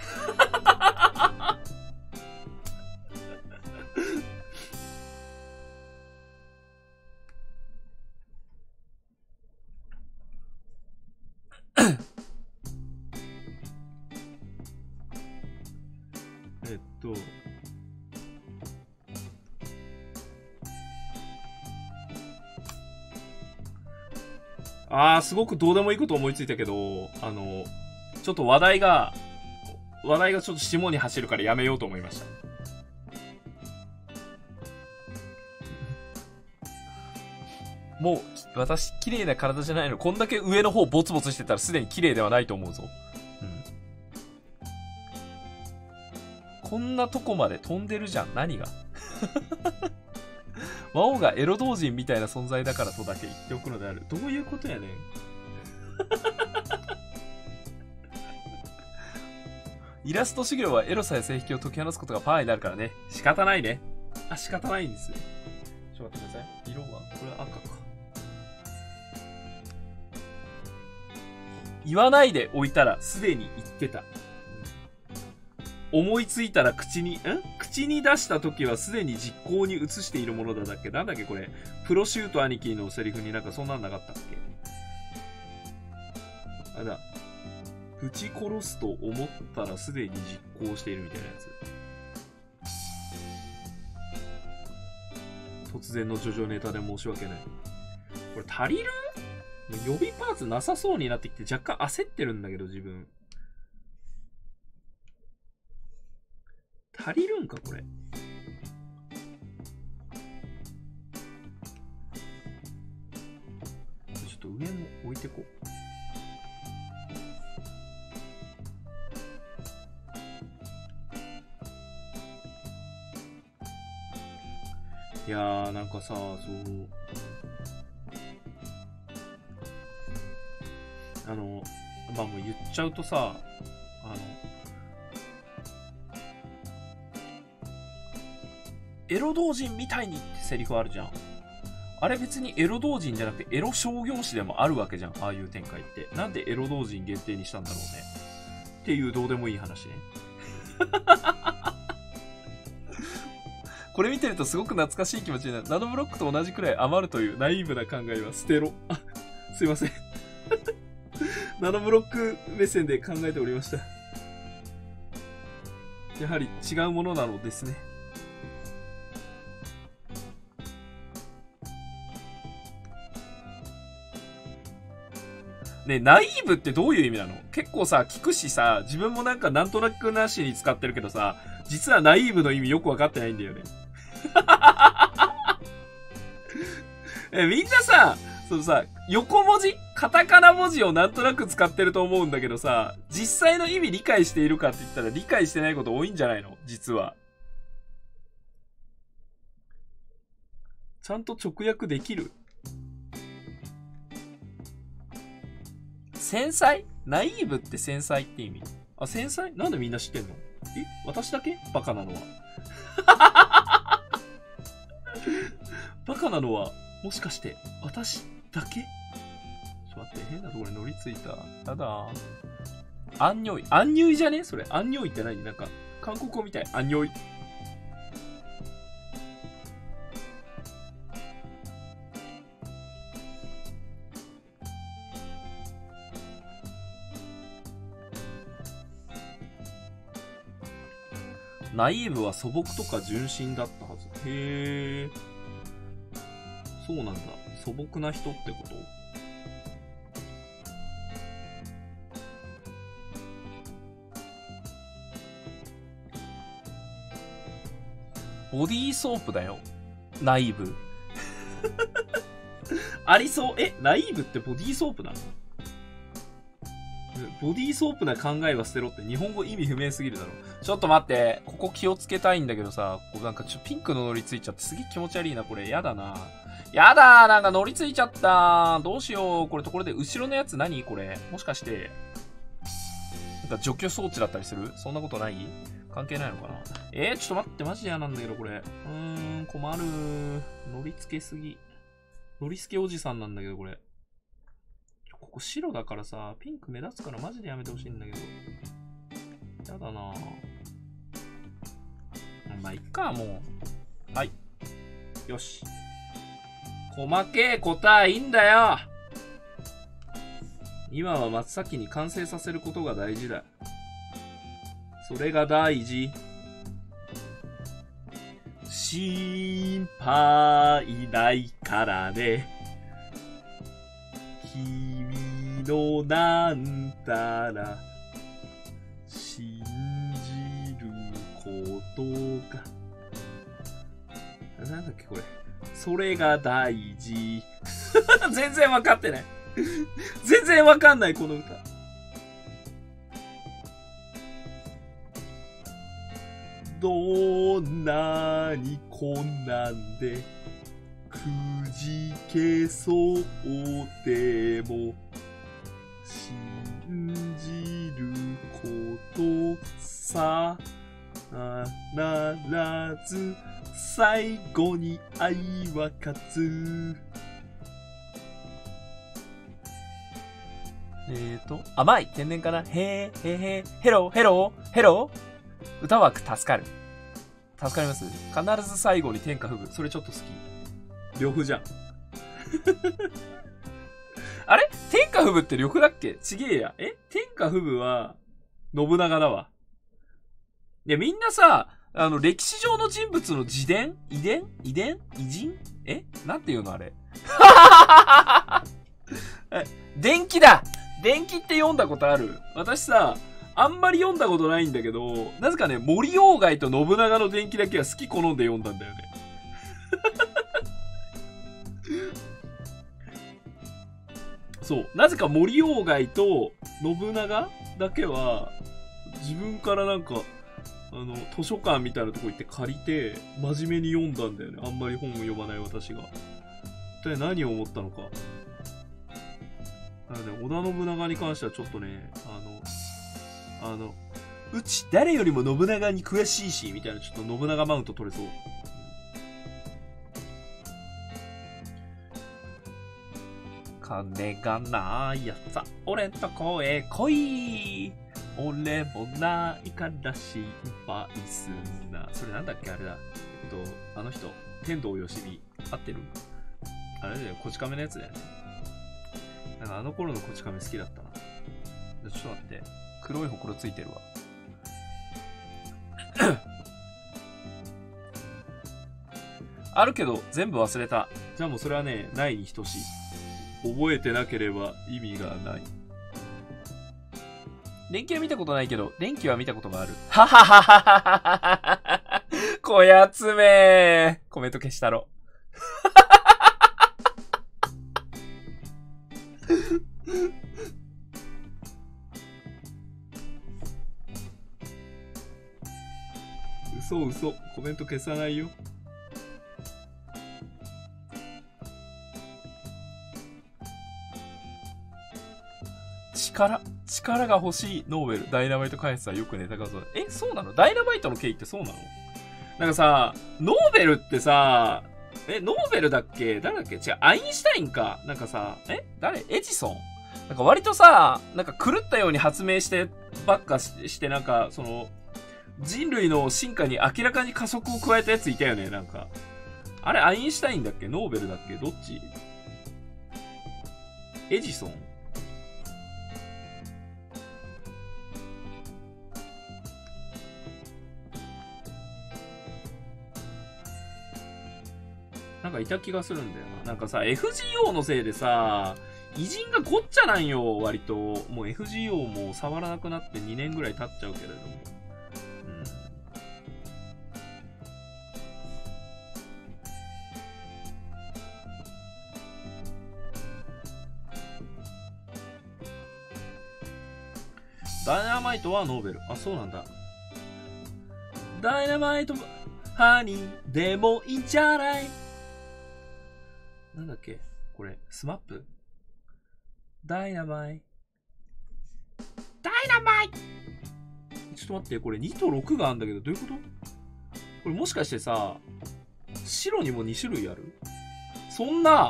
S1: えっとあーすごくどうでもいいこと思いついたけど、あのちょっと話題が話題がちょっと下に走るからやめようと思いました。もう私綺麗な体じゃないの。こんだけ上の方ボツボツしてたらすでに綺麗ではないと思うぞ。うん、こんなとこまで飛んでるじゃん。何が魔王がエロ同人みたいな存在だからとだけ言っておくのである。どういうことやねんイラスト修行はエロさや性癖を解き放つことがパワーになるからね。仕方ないね。あ、仕方ないんですね。ちょっと待ってください。色は、これ赤か。言わないでおいたらすでに言ってた。思いついたら口に、ん口に出した時はすでに実行に移しているものだだっけ。なんだっけこれ。プロシュート兄貴のセリフになんかそんなんなかったっけ。あれだ。ぶち殺すと思ったらすでに実行しているみたいなやつ。突然のジョジョネタで申し訳ない。これ足りる？予備パーツなさそうになってきて若干焦ってるんだけど自分。足りるんかこれ。ちょっと上も置いてこう。いやーなんかさ、そうあのまあもう言っちゃうとさ、あのエロ同人みたいにってセリフあるじゃん。あれ別にエロ同人じゃなくてエロ商業誌でもあるわけじゃん。ああいう展開ってなんでエロ同人限定にしたんだろうねっていうどうでもいい話ねこれ見てるとすごく懐かしい気持ちになる。ナノブロックと同じくらい余るというナイーブな考えは捨てろ。あ、すいませんナノブロック目線で考えておりました。やはり違うものなのですね。 ね、ナイーブってどういう意味なの？結構さ、聞くしさ、自分もなんかなんとなくなしに使ってるけどさ、実はナイーブの意味よくわかってないんだよね。え、みんなさ、そのさ、横文字？カタカナ文字をなんとなく使ってると思うんだけどさ、実際の意味理解しているかって言ったら理解してないこと多いんじゃないの？実は。ちゃんと直訳できる？繊細？ナイーブって繊細って意味？あ、繊細？なんでみんな知ってんの？え？私だけ？バカなのは。バカなのは、もしかして、私だけ？ちょっと待って、変なところに乗りついた。やだ。アンニョイ。アンニョイじゃね？それ。アンニョイって何？なんか、韓国語みたい。アンニョイ。ナイーブは素朴とか純真だったはず。へー。そうなんだ。素朴な人ってこと？ボディーソープだよ。ナイーブ。ありそう。え、ナイーブってボディーソープなの？ボディーソープな考えは捨てろって日本語意味不明すぎるだろ。ちょっと待って。ここ気をつけたいんだけどさ、こうなんかちょピンクの乗りついちゃってすげえ気持ち悪いな、これ。やだな。やだー、なんか乗りついちゃった。どうしよう。これところで後ろのやつ何これ。もしかして、なんか除去装置だったりする？そんなことない？関係ないのかな？えー、ちょっと待って、マジで嫌なんだけど、これ。うーん、困る。乗り付けすぎ。乗り付けおじさんなんだけど、これ。ここ白だからさ、ピンク目立つからマジでやめてほしいんだけど。やだなぁ。まあ、いっか、もう。はい。よし。細けえ答えいいんだよ。今は真っ先に完成させることが大事だ。それが大事。心配ないからね。君のなんたら信じることが。なんだっけこれ。それが大事。全然わかってない。全然わかんないこの歌。どんなに困難でくじけそうでも信じることさ必ず最後に愛は勝つ。えーと甘い天然かな。へーへーへーヘロヘロヘロ。歌枠助かる。助かります。必ず最後に天下不武。それちょっと好き。呂布じゃん。あれ天下不武って呂布だっけ？ちげえや。え天下不武は信長だわ。いやみんなさ、あの歴史上の人物の自伝遺伝遺伝偉人えなんていうのあれ。伝記だ。伝記って読んだことある？私さ、あんまり読んだことないんだけど、なぜかね、森鴎外と信長の伝記だけは好き好んで読んだんだよね。そう。なぜか森鴎外と信長だけは、自分からなんか、あの、図書館みたいなとこ行って借りて、真面目に読んだんだよね。あんまり本を読まない私が。一体何を思ったのか。だからね、織田信長に関してはちょっとね、あの、あの、うち誰よりも信長に詳しいし、みたいなちょっと信長マウント取れそう。金がないやつは俺んとこへ来い。俺もないから心配すんな。それなんだっけあれだ。えっと、あの人、天童よしみ。合ってる？あれだよ、こち亀のやつだよね。なんかあの頃のこち亀好きだったな。ちょっと待って。黒いほくろついてるわ。あるけど全部忘れた。じゃあもうそれはね、ないに等しい。 覚えてなければ意味がない。電気は見たことないけど、電気は見たことがある。はははははは。こやつめー。コメント消したろ。嘘嘘。コメント消さないよ。力、力が欲しいノーベル。ダイナマイト開発はよくネタ画像。え、そうなの？ダイナマイトの経緯ってそうなの？なんかさ、ノーベルってさ、え、ノーベルだっけ？誰だっけ？違う、アインシュタインか。なんかさ、え誰？エジソン？なんか割とさ、なんか狂ったように発明してばっかしして、なんか、その、人類の進化に明らかに加速を加えたやついたよね、なんか。あれ、アインシュタインだっけ？ノーベルだっけ？どっち？エジソン？なんかいた気がするんだよな。なんかさ、エフジーオー のせいでさ、偉人がごっちゃなんよ、割と。もう エフジーオー も触らなくなってにねんぐらい経っちゃうけれども。ダイナマイトはノーベル。あ、そうなんだ。ダイナマイト、ハニーでもいいんじゃない？なんだっけこれ、スマップ？ダイナマイ。ダイナマイ！ちょっと待って、これにとろくがあるんだけど、どういうこと？これもしかしてさ、白にもに種類ある？そんな、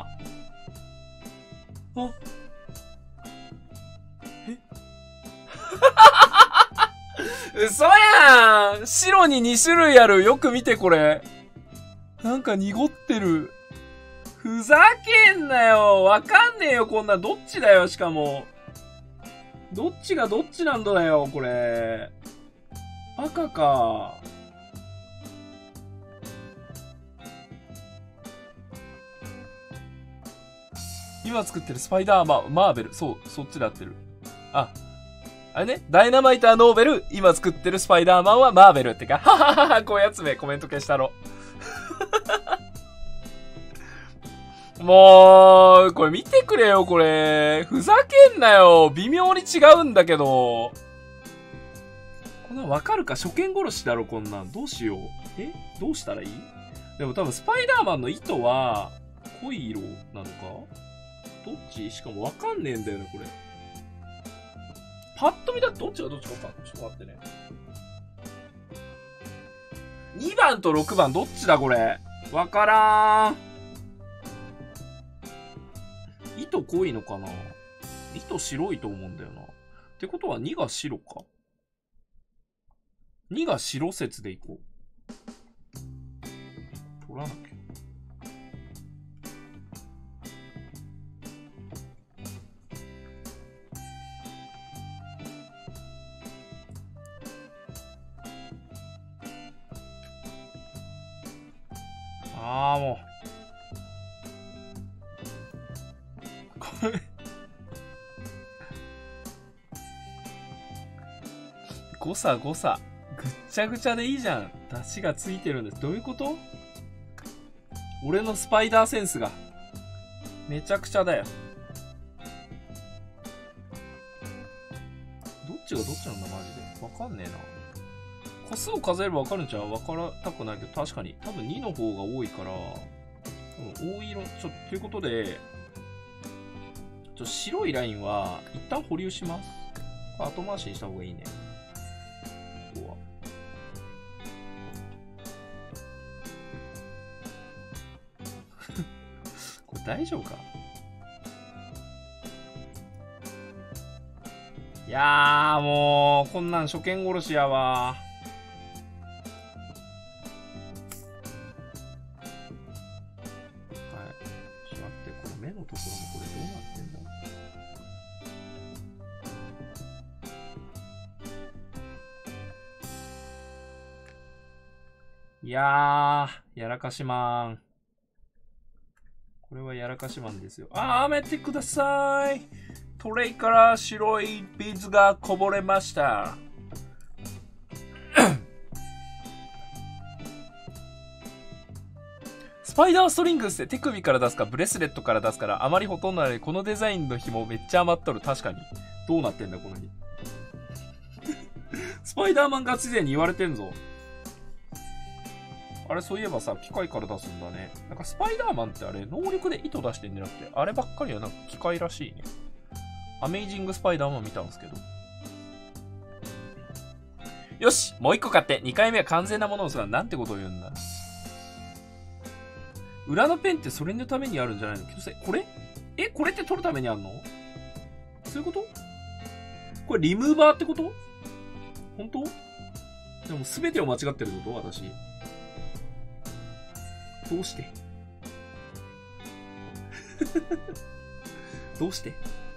S1: あ、え嘘やん！白にに種類ある。よく見てこれ。なんか濁ってる。ふざけんなよ。わかんねえよ、こんな。どっちだよ、しかも。どっちがどっちなんだよ、これ。赤か。今作ってるスパイダーマー、マーベル。そう、そっちで合ってる。あ、あれね、ダイナマイトはノーベル、今作ってるスパイダーマンはマーベルってか、はははは、こういうやつめ、コメント消したろ。もう、これ見てくれよ、これ。ふざけんなよ。微妙に違うんだけど。こんなんわかるか？初見殺しだろ、こんなん。どうしよう。え？どうしたらいい？でも多分スパイダーマンの糸は、濃い色なのか？どっち？しかもわかんねえんだよね、これ。パッと見たらどっちがどっちかわかんない。ちょっと待ってね。にばんとろくばんどっちだこれ。わからん。糸濃いのかな？糸白いと思うんだよな。ってことはにが白か。にが白説でいこう。取らなきゃ。あーもう。これ。誤差誤差。ぐっちゃぐちゃでいいじゃん。出汁がついてるんです。どういうこと？俺のスパイダーセンスが。めちゃくちゃだよ。どっちがどっちなんだマジで。わかんねえな。個数を数えればわかるんちゃう？わからたくないけど、確かに。多分にの方が多いから、多分多い色、ちょ、ということで、ちょ、白いラインは、一旦保留します。後回しにした方がいいね。ここは。これ大丈夫か？いやーもう、こんなん初見殺しやわー。いやー、やらかしまーん。 これはやらかしマンですよ。あー、やめてください。トレイから白いビーズがこぼれました。スパイダーストリングスって手首から出すかブレスレットから出すからあまりほとんどない。このデザインの紐めっちゃ余っとる。確かに。どうなってんだこの日。スパイダーマンがついでに言われてんぞ。あれ、そういえばさ、機械から出すんだね。なんかスパイダーマンってあれ、能力で糸出してんじゃなくて、あればっかりはなんか機械らしいね。アメイジングスパイダーマン見たんですけど。よし、もう一個買って、にかいめは完全なものをする。なんてことを言うんだ。裏のペンってそれのためにあるんじゃないの？これ？え、これって取るためにあるの？そういうこと？これリムーバーってこと？本当？でも全てを間違ってること？私。どうしてどうして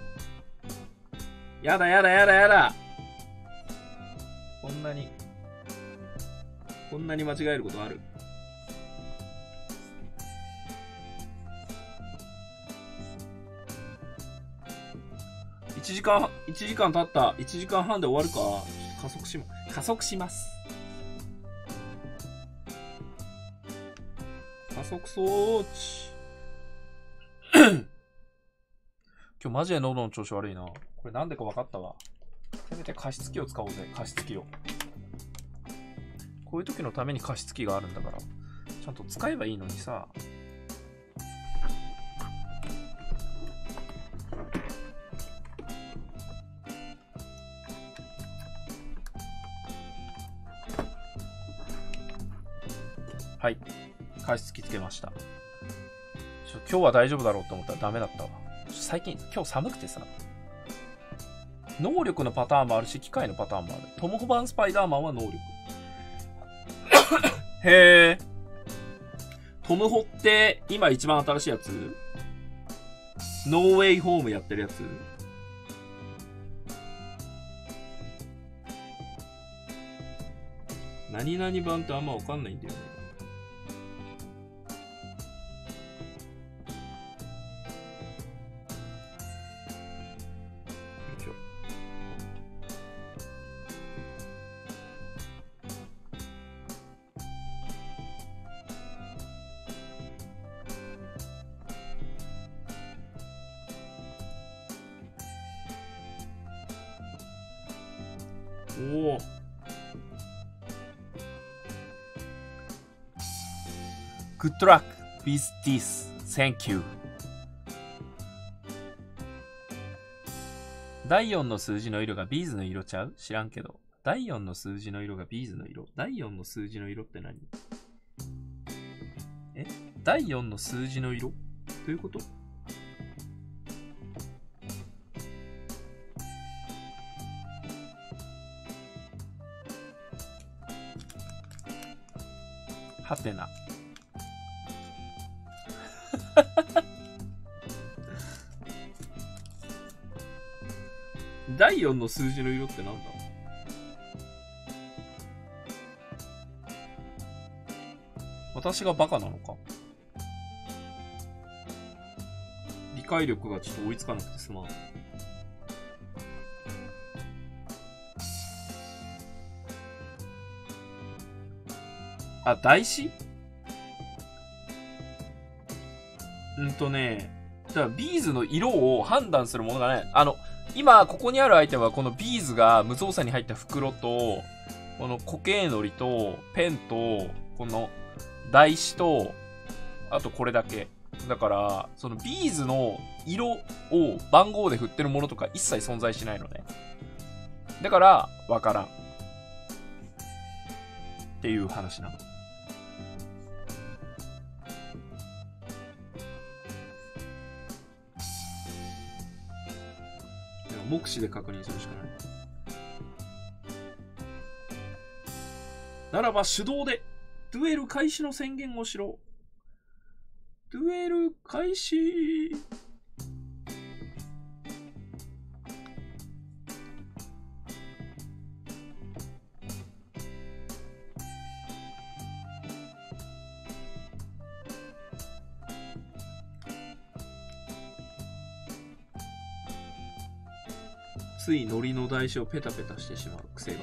S1: やだやだやだやだ。こんなに、こんなに間違えることある？いちじかん、いちじかん経った。いちじかんはんで終わるか。加速しま、加速します。加速装置。今日マジで喉の調子悪いな。これなんでか分かったわ。せめて加湿器を使おうぜ。加湿器を。こういう時のために加湿器があるんだから、ちゃんと使えばいいのにさ。はい。加湿器つけました。ちょ今日は大丈夫だろうと思ったらダメだったわ。最近、今日寒くてさ。能力のパターンもあるし、機械のパターンもある。トム・ホバン・スパイダーマンは能力。へー。トム・ホって今一番新しいやつ？ノーウェイ・ホームやってるやつ？何々版ってあんまわかんないんだよね。おお。Good luck with this. Thank you. だいよんの数字の色がビーズの色ちゃう？知らんけど。だいよんの数字の色がビーズの色。だいよんの数字の色って何？え？だいよんの数字の色？どういうこと？はてな。だいよんの数字の色ってなんだ？私がバカなのか？理解力がちょっと追いつかなくてすまん。あ、台紙？うんとね、だからビーズの色を判断するものがない。あの、今ここにあるアイテムはこのビーズが無造作に入った袋と、この固形のりと、ペンと、この台紙と、あとこれだけ。だから、そのビーズの色を番号で振ってるものとか一切存在しないのね。だから、わからん。っていう話なの。目視で確認するしかない。ならば手動でデュエル開始の宣言をしろ。デュエル開始。 つい海苔の台紙をペタペタしてしまう癖が。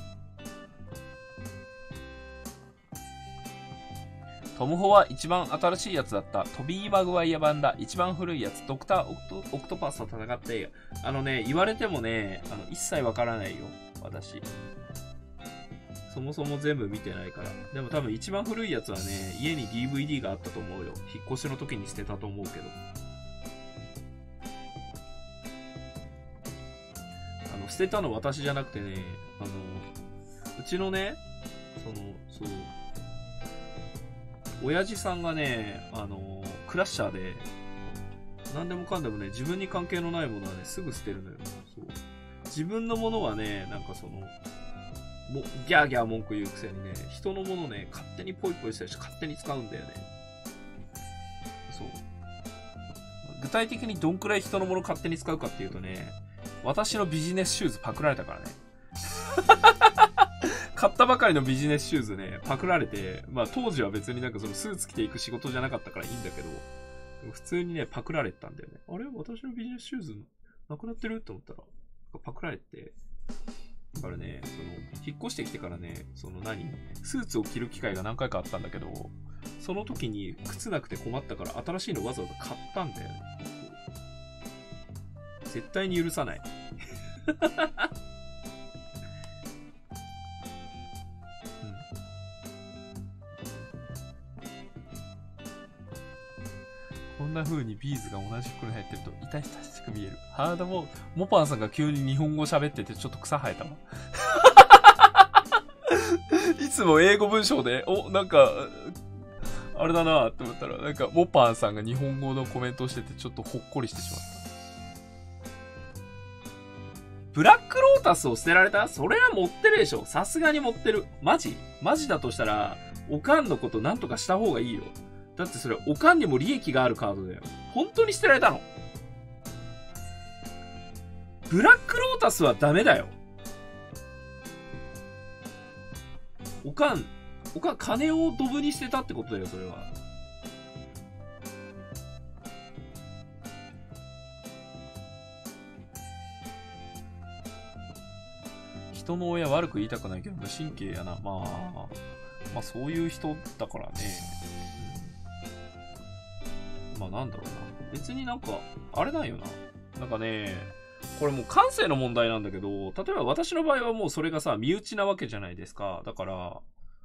S1: トムホは一番新しいやつだった。トビー・マグワイア版だ。一番古いやつ。ドクターオクト・オクトパスと戦って。あのね、言われてもね、あの一切わからないよ。私。そもそも全部見てないから。でも多分一番古いやつはね、家に ディーブイディー があったと思うよ。引っ越しの時に捨てたと思うけど。あの、捨てたの私じゃなくてね、あの、うちのね、その、そう、親父さんがね、あの、クラッシャーで、何でもかんでもね、自分に関係のないものはね、すぐ捨てるのよ。そう。自分のものはね、なんかその、もギャーギャー文句言うくせにね、人のものね、勝手にポイポイしたりして勝手に使うんだよね。そう。具体的にどんくらい人のもの勝手に使うかっていうとね、私のビジネスシューズパクられたからね。買ったばかりのビジネスシューズね、パクられて、まあ当時は別になんかそのスーツ着ていく仕事じゃなかったからいいんだけど、普通にね、パクられてたんだよね。あれ私のビジネスシューズなくなってるって思ったら、パクられて、だからね、その、引っ越してきてからね、その何スーツを着る機会が何回かあったんだけど、その時に靴なくて困ったから新しいのわざわざ買ったんだよね。絶対に許さない。こんな風にビーズが同じ服に入ってると痛々しく見える。ハードも、モパンさんが急に日本語喋っててちょっと草生えたわ。いつも英語文章で、お、なんか、あれだなって思ったら、なんか、モパンさんが日本語のコメントをしててちょっとほっこりしてしまった。ブラックロータスを捨てられた？それは持ってるでしょ。さすがに持ってる。マジ？マジだとしたら、おかんのことなんとかした方がいいよ。だってそれ、おかんにも利益があるカードだよ。本当に捨てられたの？ブラックロータスはダメだよ。おかん、おかん金をドブに捨てたってことだよ、それは。人の親悪く言いたくないけど、無神経やな。まあ、まあそういう人だからね。まあなんだろうな。別になんか、あれなんよな。なんかね、これもう感性の問題なんだけど、例えば私の場合はもうそれがさ、身内なわけじゃないですか。だから、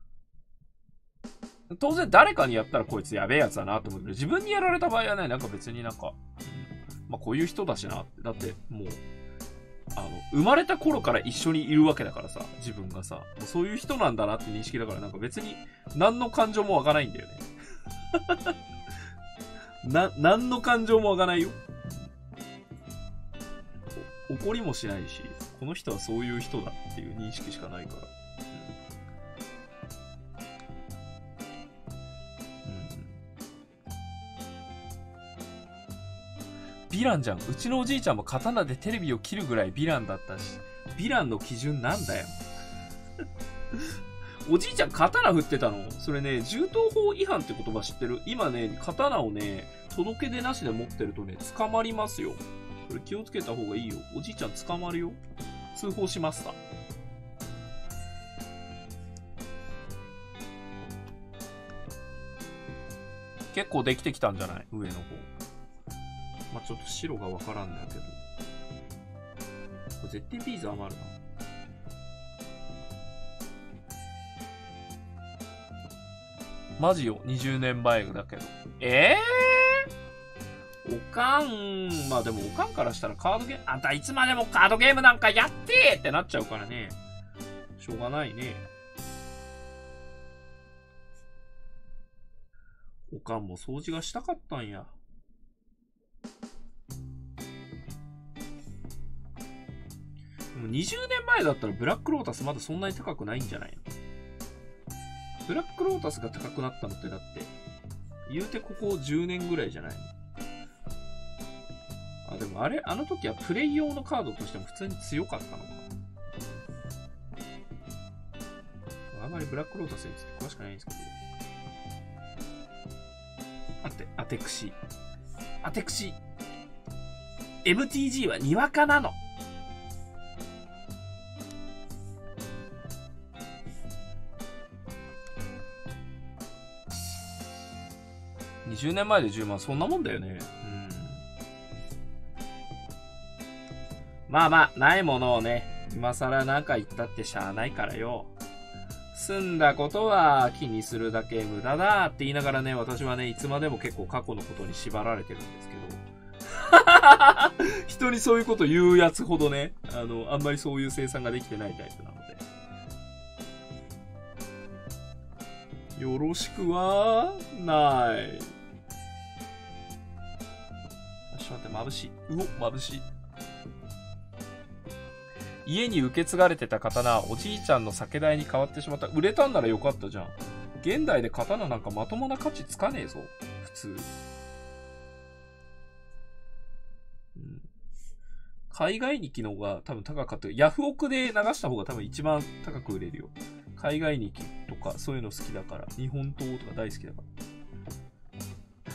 S1: 当然誰かにやったらこいつやべえやつだなと思うけど、自分にやられた場合はね、なんか別になんか、まあこういう人だしなって。だってもう、あの、生まれた頃から一緒にいるわけだからさ、自分がさ、もうそういう人なんだなって認識だから、なんか別に何の感情も湧かないんだよね。な、何の感情も湧かないよ。怒りもしないし、この人はそういう人だっていう認識しかないから。ヴィランじゃん。うちのおじいちゃんも刀でテレビを切るぐらいヴィランだったし。ヴィランの基準なんだよ。おじいちゃん刀振ってたの？それね、銃刀法違反って言葉知ってる？今ね、刀をね、届け出なしで持ってるとね、捕まりますよ。それ気をつけた方がいいよ。おじいちゃん捕まるよ。通報しました。結構できてきたんじゃない？上の方。まあ、ちょっと白がわからんだけど。これ絶対ビーズ余るな。マジよ、にじゅうねんまえだけど。えぇ、ー、おかん、まあでもおかんからしたらカードゲーム、あんたいつまでもカードゲームなんかやってーってなっちゃうからね。しょうがないね。おかんも掃除がしたかったんや。でもにじゅうねんまえだったらブラックロータスまだそんなに高くないんじゃないの？ブラックロータスが高くなったのってだって、言うてここじゅうねんぐらいじゃないの？あ、でもあれ、あの時はプレイ用のカードとしても普通に強かったのか。あんまりブラックロータスについて詳しくないんですけど。あて、アテクシ。アテクシ。エムティージー はにわかなの。 にじゅうねんまえでじゅうまん、そんなもんだよね。うん。まあまあ、ないものをね、今更なんか言ったってしゃあないからよ。済んだことは気にするだけ無駄だって言いながらね、私はね、いつまでも結構過去のことに縛られてるんですけど。人にそういうこと言うやつほどね、あの、あんまりそういう生産ができてないタイプなので。よろしくはない。ちょっと待って、眩しい。うお、眩しい。家に受け継がれてた刀、おじいちゃんの酒代に変わってしまった。売れたんならよかったじゃん。現代で刀なんかまともな価値つかねえぞ。普通。うん、海外日記の方が多分高かった。ヤフオクで流した方が多分一番高く売れるよ。海外日記とかそういうの好きだから。日本刀とか大好きだから。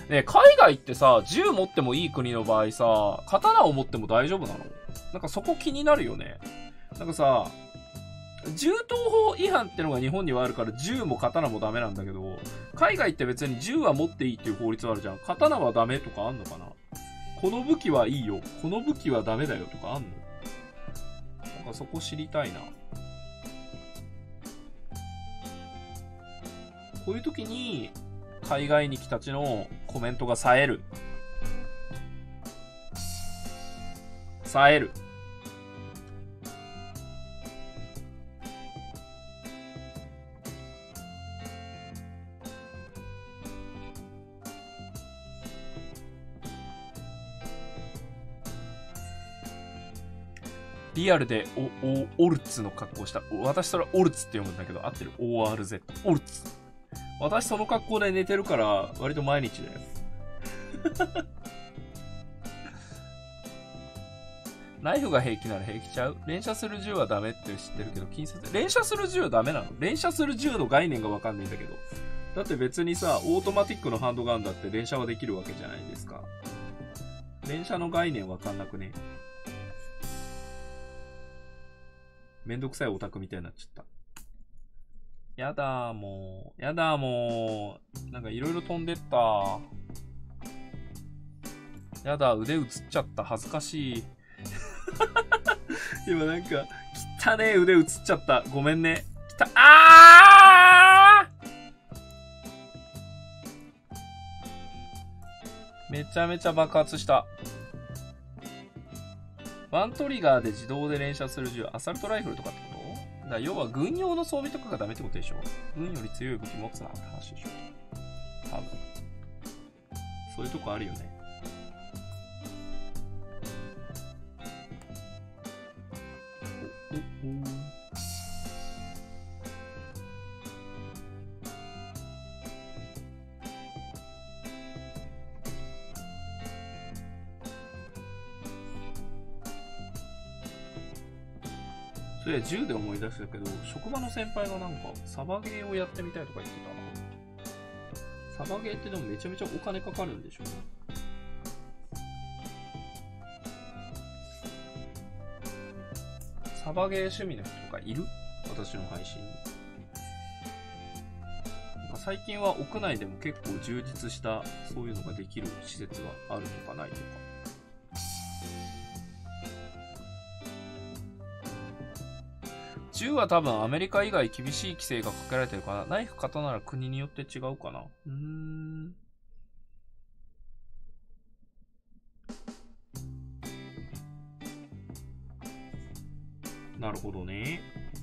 S1: ねえ、海外ってさ、銃持ってもいい国の場合さ、刀を持っても大丈夫なの？なんかそこ気になるよね。なんかさ、銃刀法違反ってのが日本にはあるから銃も刀もダメなんだけど、海外って別に銃は持っていいっていう法律あるじゃん。刀はダメとかあんのかな？この武器はいいよ、この武器はダメだよとかあんの？なんかそこ知りたいな。こういう時に海外日記たちのコメントが冴える。冴える。リアルでお、お、オルツの格好した。私それオルツって読むんだけど、合ってる？ オーアールゼット。オルツ。私その格好で寝てるから、割と毎日だよ。ナイフが平気なら平気ちゃう？連射する銃はダメって知ってるけど、近接。連射する銃はダメなの？連射する銃の概念がわかんないんだけど。だって別にさ、オートマティックのハンドガンだって連射はできるわけじゃないですか。連射の概念わかんなくね？めんどくさいオタクみたいになっちゃった。やだーもう。やだーもう。なんかいろいろ飛んでった。やだ、腕映っちゃった。恥ずかしい。今なんか、汚ねえ腕映っちゃった。ごめんね。きた、あー！めちゃめちゃ爆発した。ワントリガーで自動で連射する銃、アサルトライフルとかってこと？だから要は軍用の装備とかがダメってことでしょ？軍より強い武器持つなって話でしょ？多分。そういうとこあるよね。おおおそれ銃で思い出したけど、職場の先輩がなんかサバゲーをやってみたいとか言ってたな。サバゲーってでもめちゃめちゃお金かかるんでしょ？サバゲー趣味の人とかいる？私の配信に。なんか最近は屋内でも結構充実したそういうのができる施設があるとかないとか。銃は多分アメリカ以外厳しい規制がかけられてるかな。ナイフ刀なら国によって違うかな。うーん。なるほどね。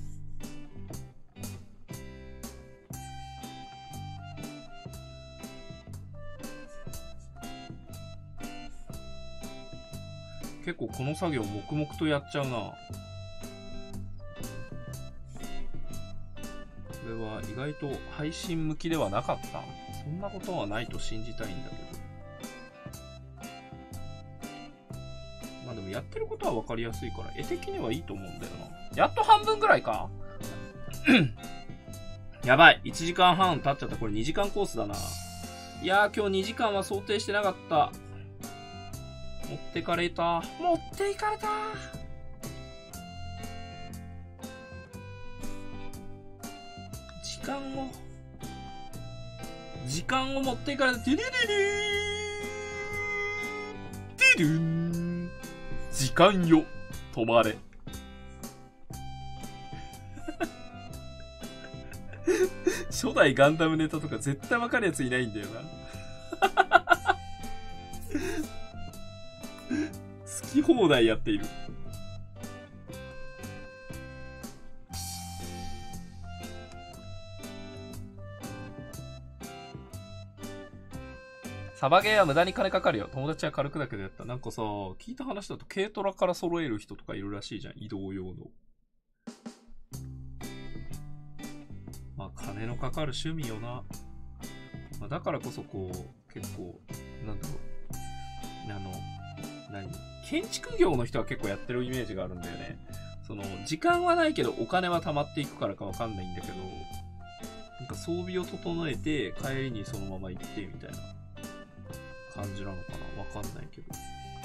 S1: 結構この作業黙々とやっちゃうな。これは意外と配信向きではなかった。そんなことはないと信じたいんだけど。まあでもやってることは分かりやすいから、絵的にはいいと思うんだよな。やっと半分ぐらいかやばい。いちじかんはん経っちゃった。これにじかんコースだな。いやー今日にじかんは想定してなかった。持ってかれた。持っていかれた。時間を時間を持っていかれて、ティルルルーティルン時間よ、止まれ。初代ガンダムネタとか絶対わかるやついないんだよな。好き放題やっている。サバゲーは無駄に金かかるよ。友達は軽くだけどやった。なんかさ、聞いた話だと軽トラから揃える人とかいるらしいじゃん。移動用の。まあ、金のかかる趣味よな。まあ、だからこそこう、結構、なんだろう。あの、何建築業の人は結構やってるイメージがあるんだよね。その、時間はないけどお金は貯まっていくからかわかんないんだけど、なんか装備を整えて帰りにそのまま行ってみたいな感じなのかな、わかんないけど。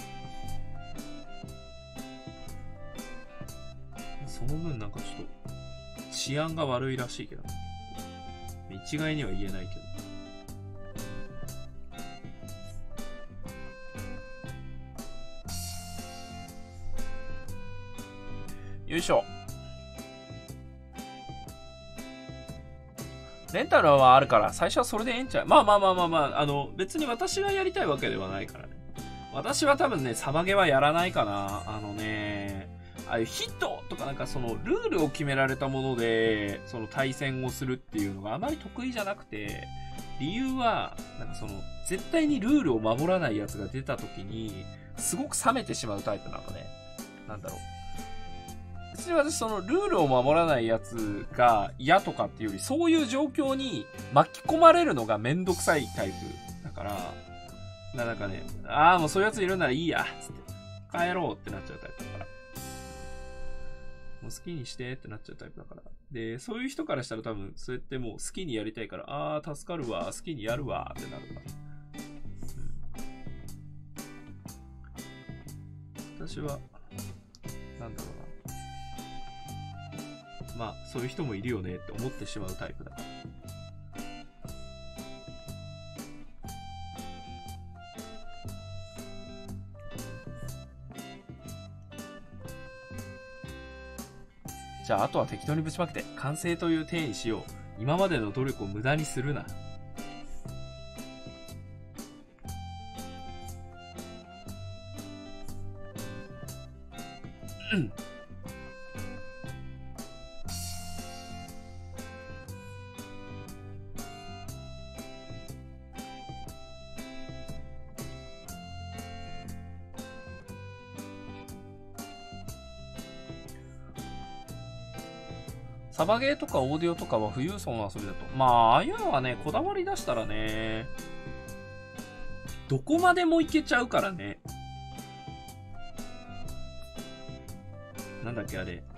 S1: その分なんかちょっと治安が悪いらしいけど、一概には言えないけど。よいしょ。レンタルはあるから最初はそれでええんちゃう。まあまあまあまあまあ、あの別に私がやりたいわけではないからね。私は多分ね、サバゲはやらないかな。あのね、ああいうヒットとかなんかそのルールを決められたものでその対戦をするっていうのがあまり得意じゃなくて、理由はなんかその絶対にルールを守らないやつが出た時にすごく冷めてしまうタイプなのね。なんだろう。別に私そのルールを守らないやつが嫌とかっていうより、そういう状況に巻き込まれるのがめんどくさいタイプだから、なんかね、ああもうそういうやついるならいいやつって帰ろうってなっちゃうタイプだから、もう好きにしてってなっちゃうタイプだから。で、そういう人からしたら多分そうやってもう好きにやりたいから、ああ助かるわ、好きにやるわってなるから、うん、私はなんだろうな、まあそういう人もいるよねって思ってしまうタイプだから。じゃああとは適当にぶちまけて完成という体にしよう。今までの努力を無駄にするな。うんサバゲーとかオーディオとかは富裕層の遊びだと。まあ、ああいうのはね、こだわり出したらね、どこまでもいけちゃうからね。なんだっけあれ。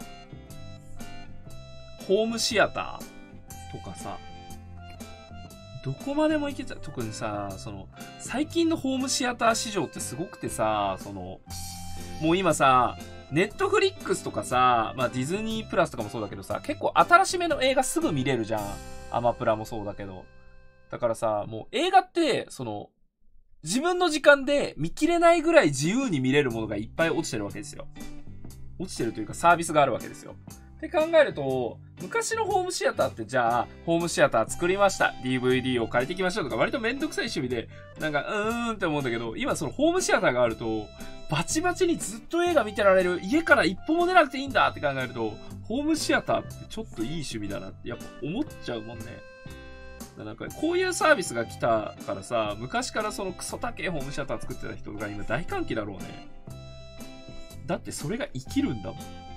S1: ホームシアターとかさ、どこまでもいけちゃう。特にさ、その、最近のホームシアター市場ってすごくてさ、その、もう今さ、ネットフリックスとかさ、まあディズニープラスとかもそうだけどさ、結構新しめの映画すぐ見れるじゃん。アマプラもそうだけど。だからさ、もう映画って、その、自分の時間で見切れないぐらい自由に見れるものがいっぱい落ちてるわけですよ。落ちてるというかサービスがあるわけですよ。って考えると、昔のホームシアターってじゃあ、ホームシアター作りました。ディーブイディー を借りてきましょうとか、割とめんどくさい趣味で、なんか、うーんって思うんだけど、今そのホームシアターがあると、バチバチにずっと映画見てられる、家から一歩も出なくていいんだって考えると、ホームシアターってちょっといい趣味だなってやっぱ思っちゃうもんね。なんかこういうサービスが来たからさ、昔からそのクソ高いホームシアター作ってた人が今大歓喜だろうね。だってそれが生きるんだもん。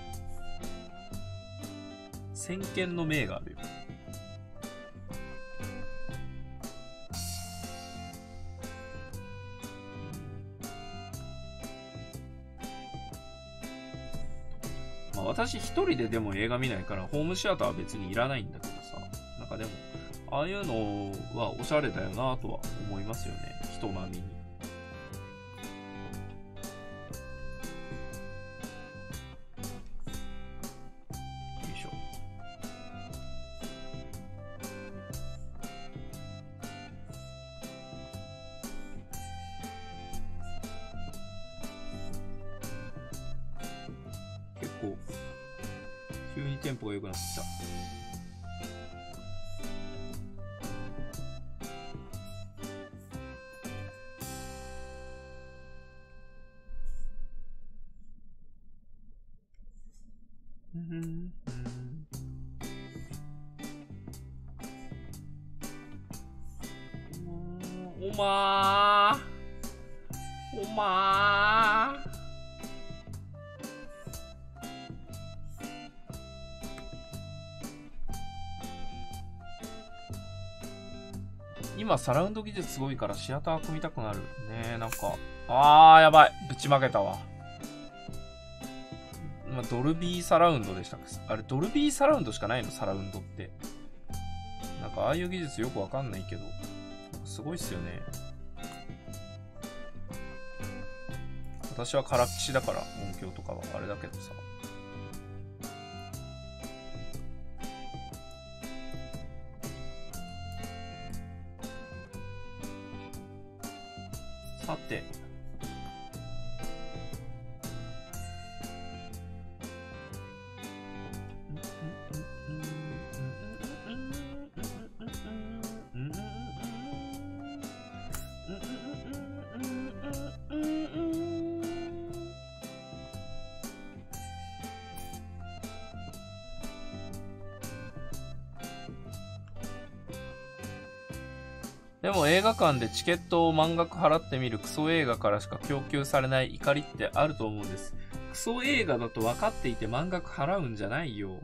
S1: 先見の明があるよ。まあ私一人ででも映画見ないからホームシアターは別にいらないんだけどさ、なんかでもああいうのはおしゃれだよなとは思いますよね、人並みに。 にテンポが良くなってきた。うんうん、おまーおまー今サラウンド技術すごいからシアター組みたくなるねえ。なんかあーやばい、ぶちまけたわ。まあ、ドルビーサラウンドでしたっけ。あれドルビーサラウンドしかないの、サラウンドって。なんかああいう技術よくわかんないけどすごいっすよね。私はからっきしだから音響とかはあれだけどさ。さてでも映画館でチケットを満額払ってみるクソ映画からしか供給されない怒りってあると思うんです。クソ映画だと分かっていて満額払うんじゃないよ。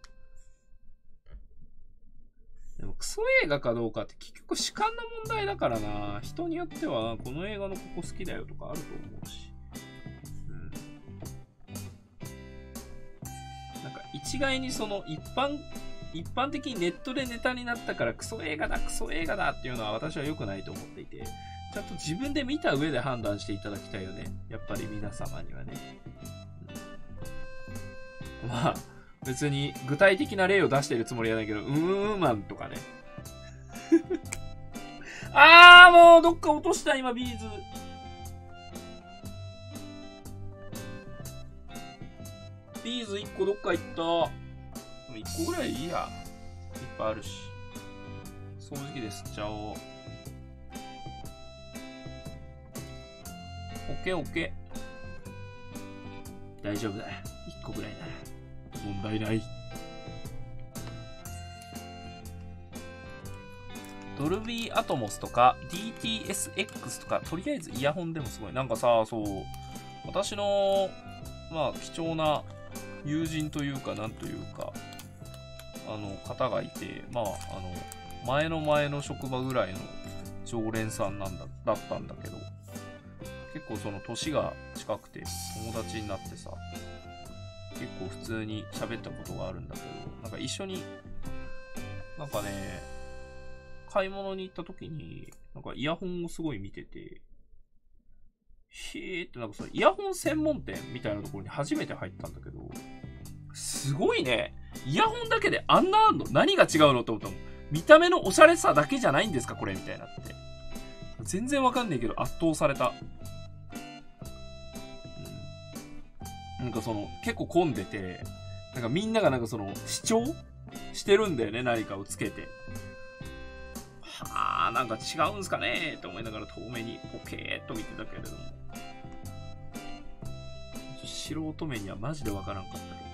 S1: でもクソ映画かどうかって結局主観の問題だからな。人によってはこの映画のここ好きだよとかあると思うし。うん。なんか一概にその一般一般的にネットでネタになったからクソ映画だクソ映画だっていうのは私は良くないと思っていて、ちゃんと自分で見た上で判断していただきたいよね、やっぱり皆様にはね、うん、まあ別に具体的な例を出してるつもりはないけど、うーんマンとかねあーもうどっか落とした今ビーズ。ビーズいっこどっか行った。いっこぐらいいいや。いっぱいあるし。掃除機で吸っちゃおう。オッケーオッケー。大丈夫だ。いっこぐらいなら。問題ない。ドルビーアトモスとか ディーティーエスエックス とか、とりあえずイヤホンでもすごい。なんかさ、そう、私の、まあ、貴重な友人というか、なんというか、あの方がいて、まあ、あの前の前の職場ぐらいの常連さんなんだだったんだけど、結構その年が近くて友達になってさ、結構普通に喋ったことがあるんだけど、なんか一緒になんかね、買い物に行った時になんかイヤホンをすごい見てて、へーってなんかそのイヤホン専門店みたいなところに初めて入ったんだけど、すごいね。イヤホンだけであんなあんの？何が違うのって思ったもん。見た目のおしゃれさだけじゃないんですかこれみたいなって。全然わかんないけど圧倒された。うん、なんかその結構混んでて、なんかみんながなんかその視聴してるんだよね、何かをつけて。はあ、なんか違うんすかねって思いながら遠目にポケーっと見てたけれども、素人目にはマジでわからんかったけどさ。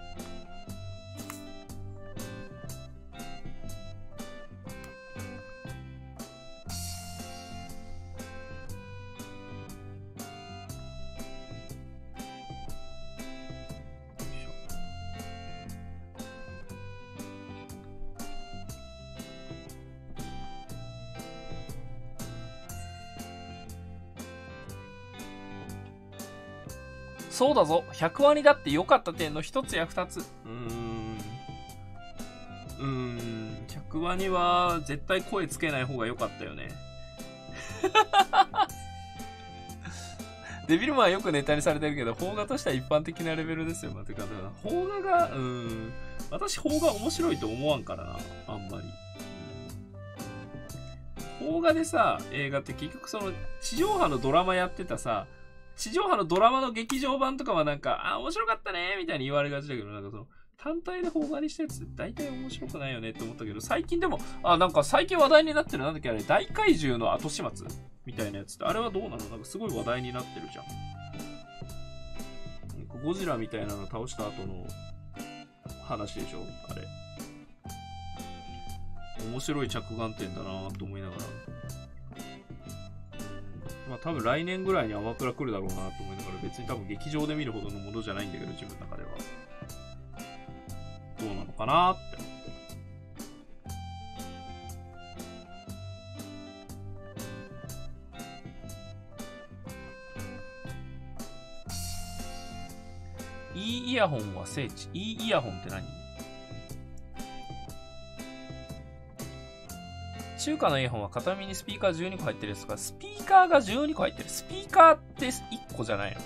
S1: そうだぞ、ひゃくワニだって良かった点の一つや二つ。うーん。うーん。ひゃくワニは絶対声つけない方が良かったよね。デビルマンはよくネタにされてるけど、邦画としては一般的なレベルですよ。まあ、てか、邦画が、うーん。私、邦画面白いと思わんからな。あんまり。邦画でさ、映画って結局その、地上波のドラマやってたさ、地上波のドラマの劇場版とかはなんか、あ、面白かったねみたいに言われがちだけど、なんかその、 単体で邦画にしたやつ大体面白くないよねって思ったけど、最近でも、あ、なんか最近話題になってる、なんだっけあれ、大怪獣の後始末みたいなやつって、あれはどうなの？なんかすごい話題になってるじゃん。なんかゴジラみたいなの倒した後の話でしょあれ。面白い着眼点だなぁと思いながら。まあ多分来年ぐらいにアマプラ来るだろうなと思いながら、別に多分劇場で見るほどのものじゃないんだけど、自分の中では。どうなのかなーって思って。いいイヤホンは聖地。いいイヤホンって何？中華のイヤホンは片耳にスピーカーじゅうにこ入ってるやつとか、スピーカーがじゅうにこ入ってる。スピーカーっていっこじゃないの？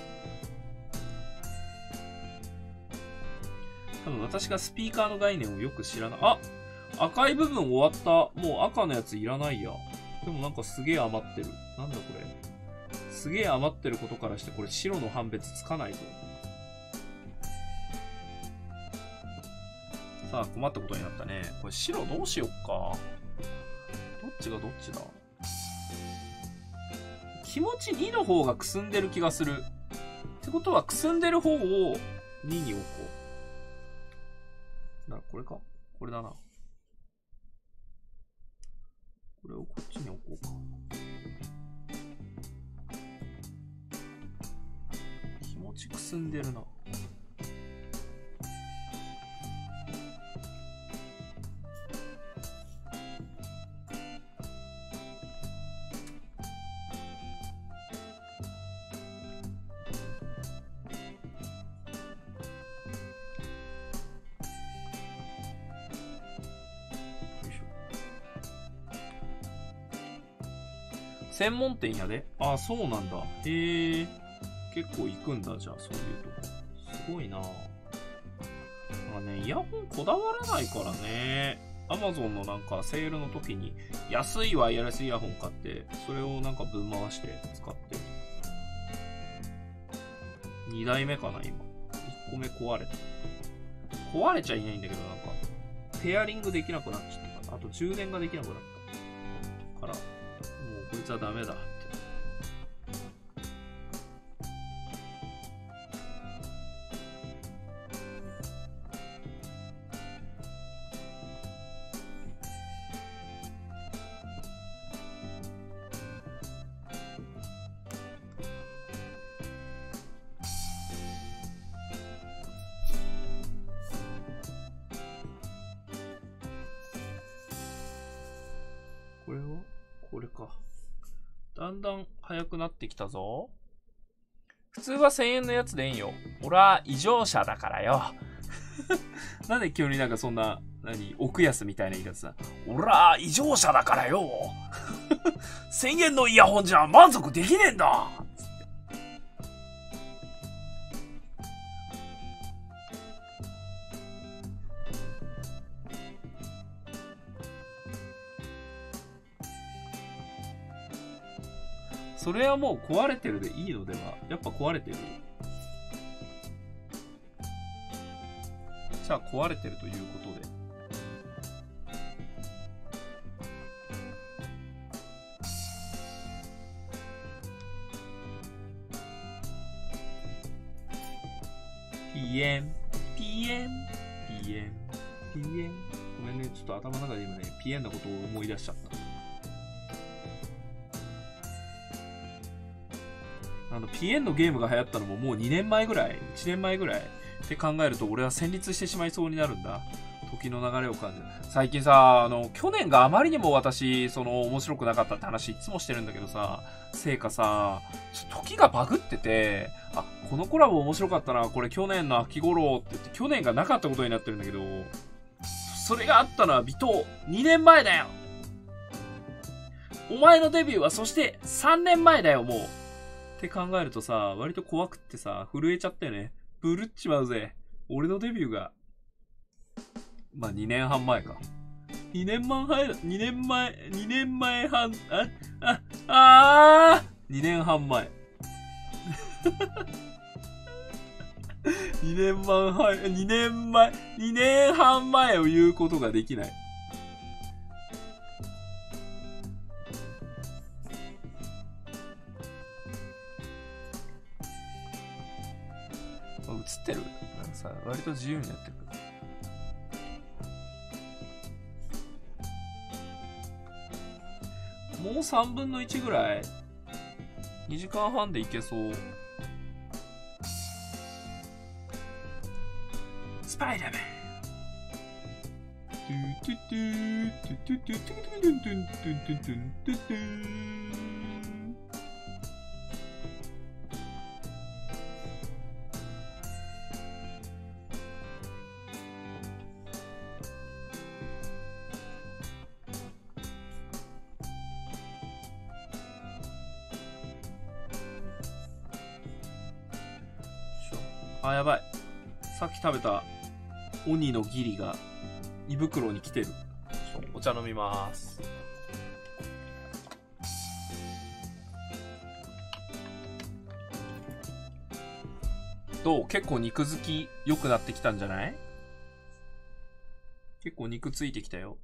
S1: 多分私がスピーカーの概念をよく知らない。あ、赤い部分終わった。もう赤のやついらないや。でもなんかすげえ余ってる。なんだこれ。すげえ余ってることからしてこれ白の判別つかないぞ。さあ困ったことになったね。これ白どうしよっか。どっちがどっちだ？気持ちにの方がくすんでる気がする。ってことはくすんでる方をにに置こう。だからこれか。これだな。これをこっちに置こうか。気持ちくすんでるな。専門店やで。あ、そうなんだ。へえ。結構行くんだ、じゃあ、そういうとこ。すごいなぁ。まあね、イヤホンこだわらないからね。アマゾンのなんかセールの時に安いワイヤレスイヤホン買って、それをなんかぶん回して使ってる。にだいめかな、今。いっこめ壊れた。壊れちゃいないんだけど、なんか、ペアリングできなくなっちゃったから。あと充電ができなくなったから、もうこいつはダメだって。これはこれか。だんだん速くなってきたぞ。普通はせんえんのやつでいいよ。俺は異常者だからよ。なんで急になんかそんな、何、奥安みたいな言い方さ。俺は異常者だからよ。せんえんのイヤホンじゃ満足できねえんだ。それはもう壊れてるでいいのでは？やっぱ壊れてる？じゃあ壊れてるということで。ピエン、ピエン、ピエン、ピエン。ごめんね、ちょっと頭の中で今ね、ピエンのことを思い出しちゃった。あの、ピエンのゲームが流行ったのももうにねんまえぐらい ?いち 年前ぐらいって考えると俺は戦慄してしまいそうになるんだ。時の流れを感じる。最近さ、あの、去年があまりにも私、その、面白くなかったって話いつもしてるんだけどさ、せいかさ、時がバグってて、あ、このコラボ面白かったな、これ去年の秋頃って言って、去年がなかったことになってるんだけど、それがあったのは微糖にねんまえだよ。お前のデビューはそしてさんねんまえだよ、もう。って考えるとさ、割と怖くってさ、震えちゃったよね。ブルっちまうぜ。俺のデビューが。まあ、にねんはん前か。にねんまえ、にねんまえ、にねんまえ半、あ、あ、あー !に 年半前。 にねんまえ、にねんまえ、にねんはん前を言うことができない。映ってる？なんかさ、割と自由にやってる。もうさんぶんのいちぐらい ?に 時間半でいけそう。スパイダーマン。トゥトゥトゥトゥトゥトゥトゥトゥトゥトゥトゥトゥトゥトゥトゥトゥ。あ、やばい。さっき食べた鬼のギリが胃袋に来てる。お茶飲みます。どう？結構肉付き良くなってきたんじゃない？結構肉ついてきたよ。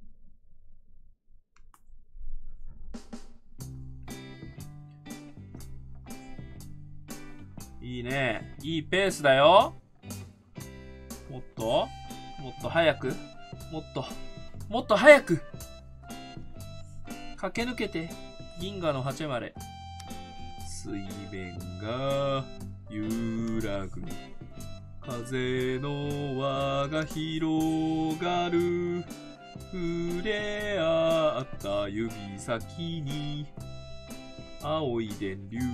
S1: いいね。いいペースだよ。もっともっと早くもっともっと早く駆け抜けて銀河の果まで。水面が揺らぐ。風の輪が広がる。触れ合った指先に青い電流。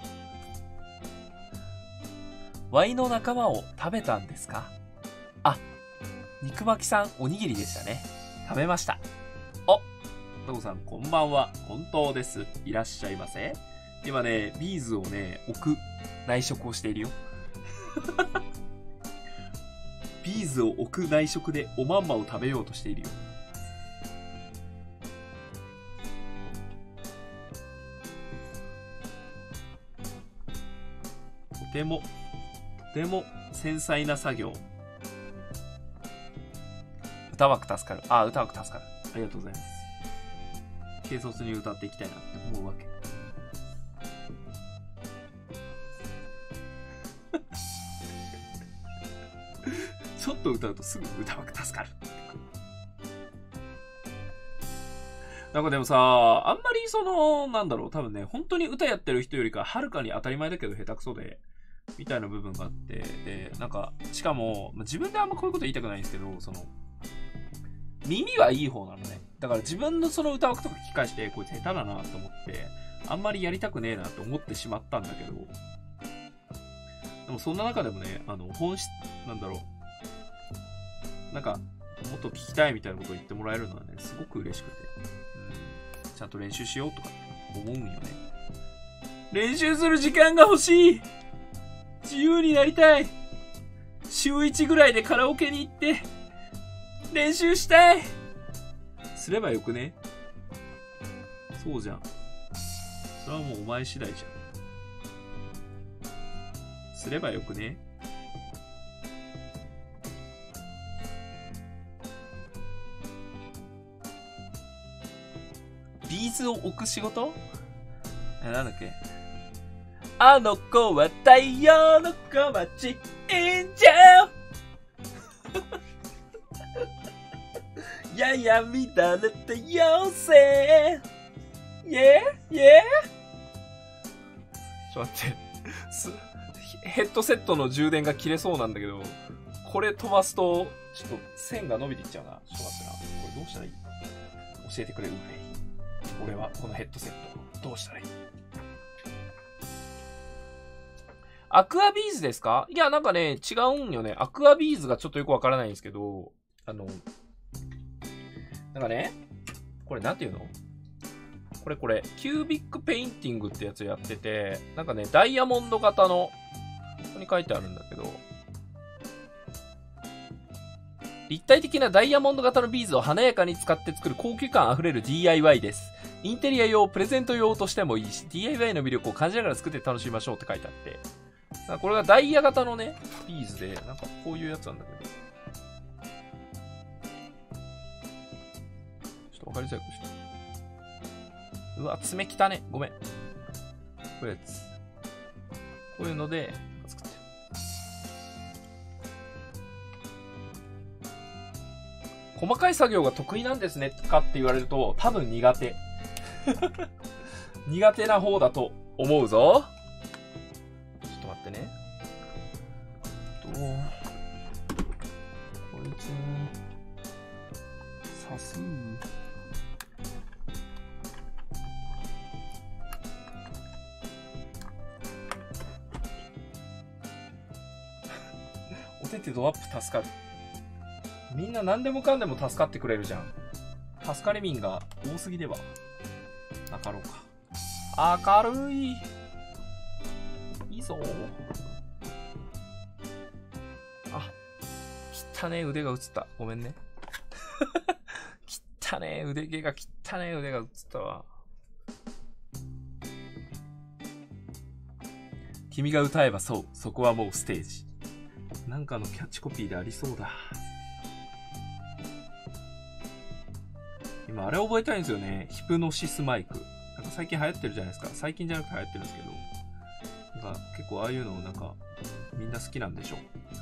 S1: ワイの仲間を食べたんですか？あ、肉巻きさんおにぎりでしたね。食べました。あ、トコさんこんばんは。本当です。いらっしゃいませ。今ね、ビーズをね、置く内職をしているよ。ビーズを置く内職でおまんまを食べようとしているよ。とてもとても繊細な作業。歌枠助かる。ああ、歌枠助かる。ありがとうございます。軽率に歌っていきたいなって思うわけ。ちょっと歌うとすぐ歌枠助かる。なんかでもさ、あんまりその、なんだろう、多分ね、本当に歌やってる人よりかはるかに当たり前だけど下手くそで、みたいな部分があって、で、なんか、しかも、自分であんまこういうこと言いたくないんですけど、その、耳はいい方なのね。だから自分のその歌枠とか聞き返して、こいつ下手だなと思って、あんまりやりたくねえなと思ってしまったんだけど、でもそんな中でもね、あの、本質、なんだろう、なんか、もっと聞きたいみたいなことを言ってもらえるのはね、すごく嬉しくて、うん、ちゃんと練習しようとかって思うんよね。練習する時間が欲しい。自由になりたい。週いちぐらいでカラオケに行って練習したい。すればよくね？そうじゃん。それはもうお前次第じゃん。すればよくね？ビーズを置く仕事？え、なんだっけ？あの子は太陽の小町エンジェルやや乱れた妖精イェーイェーちょっと待ってヘッドセットの充電が切れそうなんだけど、これ飛ばすとちょっと線が伸びていっちゃうな。ちょっと待ってな。これどうしたらいい？教えてくれる？俺はこのヘッドセットどうしたらいい？アクアビーズですか？いや、なんかね、違うんよね。アクアビーズがちょっとよくわからないんですけど、あの、なんかね、これなんていうの？これこれ、キュービックペインティングってやつやってて、なんかね、ダイヤモンド型の、ここに書いてあるんだけど、立体的なダイヤモンド型のビーズを華やかに使って作る高級感あふれる ディーアイワイ です。インテリア用、プレゼント用としてもいいし、ディーアイワイ の魅力を感じながら作って楽しみましょうって書いてあって。 なんかこれがダイヤ型のね、ビーズで、なんかこういうやつなんだけど。ちょっとわかりづらくして。うわ、爪きたね。ごめん。こういうやつ。こういうので、作ってる。細かい作業が得意なんですねかって言われると、多分苦手。苦手な方だと思うぞ。ちょっと待ってね。と、こいつ、刺す。お手手ドアップ助かる。みんな何でもかんでも助かってくれるじゃん。助かり民が多すぎではなかろうか。明るい。いいぞ。あ、汚ねえ腕が映った。ごめんね。汚ねえ腕毛が汚ねえ腕が映ったわ。君が歌えばそう、そこはもうステージ。なんかのキャッチコピーでありそうだ。今あれ覚えたいんですよね。ヒプノシスマイク。なんか最近流行ってるじゃないですか。最近じゃなくて流行ってるんですけど。なんか結構ああいうのなんかみんな好きなんでしょ。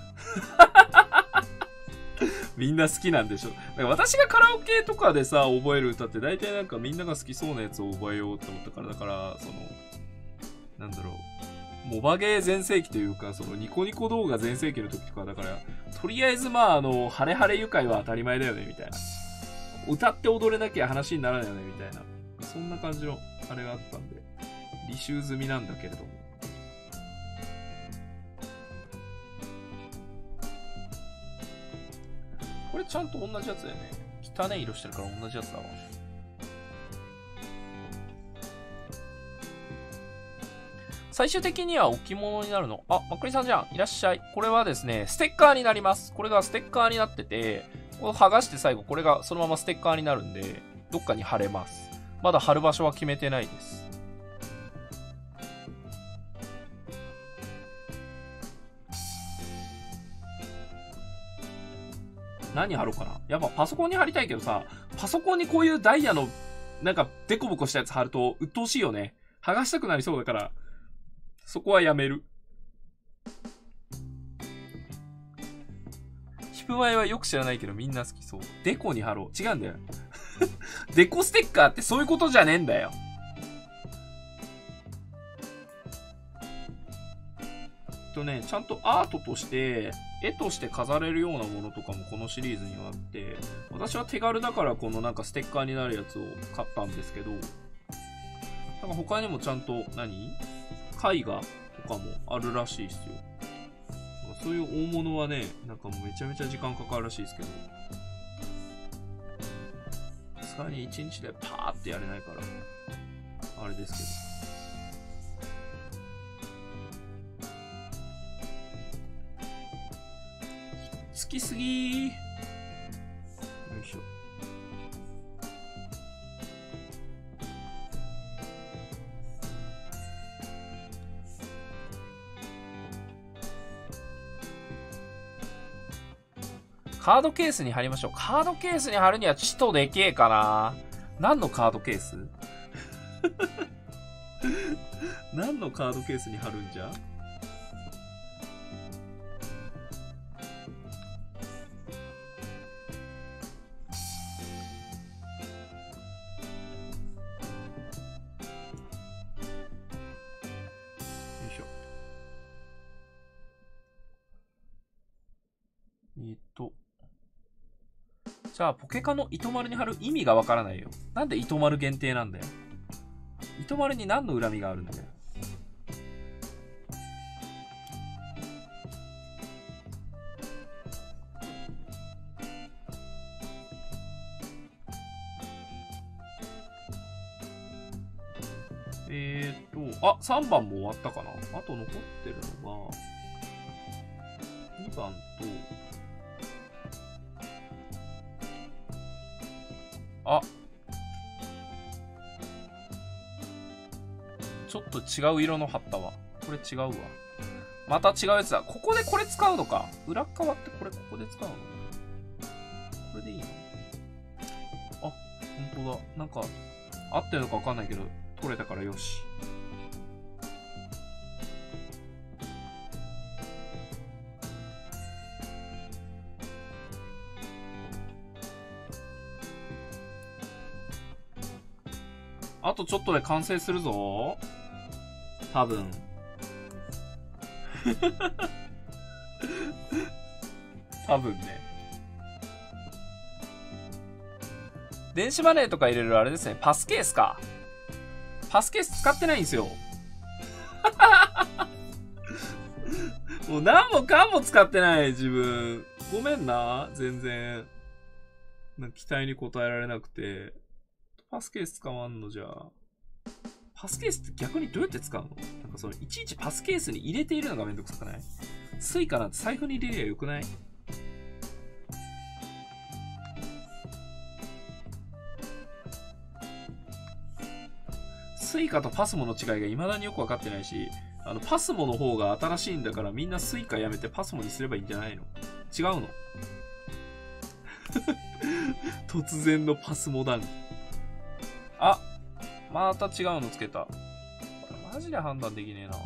S1: みんな好きなんでしょ。なんか私がカラオケとかでさ、覚える歌って大体なんかみんなが好きそうなやつを覚えようって思ったから、だから、その、なんだろう。モバゲー全盛期というか、そのニコニコ動画全盛期の時とか、だから、とりあえずまあ、あの、ハレハレ愉快は当たり前だよね、みたいな。歌って踊れなきゃ話にならないよね、みたいな。そんな感じの、あれがあったんで、履修済みなんだけれども。これちゃんと同じやつだよね。汚ね色してるから同じやつだわ。最終的には置物になるの。あ、まくりさんじゃん。いらっしゃい。これはですね、ステッカーになります。これがステッカーになってて、これを剥がして最後、これがそのままステッカーになるんで、どっかに貼れます。まだ貼る場所は決めてないです。何貼ろうかな。やっぱパソコンに貼りたいけどさ、パソコンにこういうダイヤの、なんかデコボコしたやつ貼ると鬱陶しいよね。剥がしたくなりそうだから、そこはやめる。ヒプマイはよく知らないけどみんな好きそう。デコに貼ろう。違うんだよ。デコステッカーってそういうことじゃねえんだよ。とね、ちゃんとアートとして、絵として飾れるようなものとかもこのシリーズにはあって、私は手軽だからこのなんかステッカーになるやつを買ったんですけど、なんか他にもちゃんと何絵画とかもあるらしいですよ。そういう大物はね、なんかもうめちゃめちゃ時間かかるらしいですけど、さすがにいちにちでパーってやれないから、あれですけど。好きすぎー。よいしょ。カードケースに貼りましょう。カードケースに貼るにはちとでけえかな。何のカードケース何のカードケースに貼るんじゃ。じゃあ、ポケカの糸丸に貼る意味がわからないよ。なんで糸丸限定なんだよ。糸丸に何の恨みがあるんだよ。えーっと、あ、さんばんも終わったかな。あと残ってるのが、にばんと、あ、ちょっと違う色の貼ったわ。 これ違うわ。また違うやつだ。ここでこれ使うのか。裏側ってこれここで使うの？これでいいの？あ、ほんとだ。なんか、合ってるのかわかんないけど、取れたからよし。あとちょっとで完成するぞ。多分。多分ね。電子マネーとか入れるあれですね。パスケースか。パスケース使ってないんですよ。もう何もかも使ってない自分。ごめんな。全然。なんか期待に応えられなくて。パスケース使わんのじゃあ。パスケースって逆にどうやって使うの？なんかそのいちいちパスケースに入れているのがめんどくさくない？スイカなんて財布に入れりゃよくない？スイカとパスモの違いが未だによく分かってないし、あのパスモの方が新しいんだからみんなスイカやめてパスモにすればいいんじゃないの？違うの？突然のパスモ談義。あ、また違うのつけた。これマジで判断できねえな。こ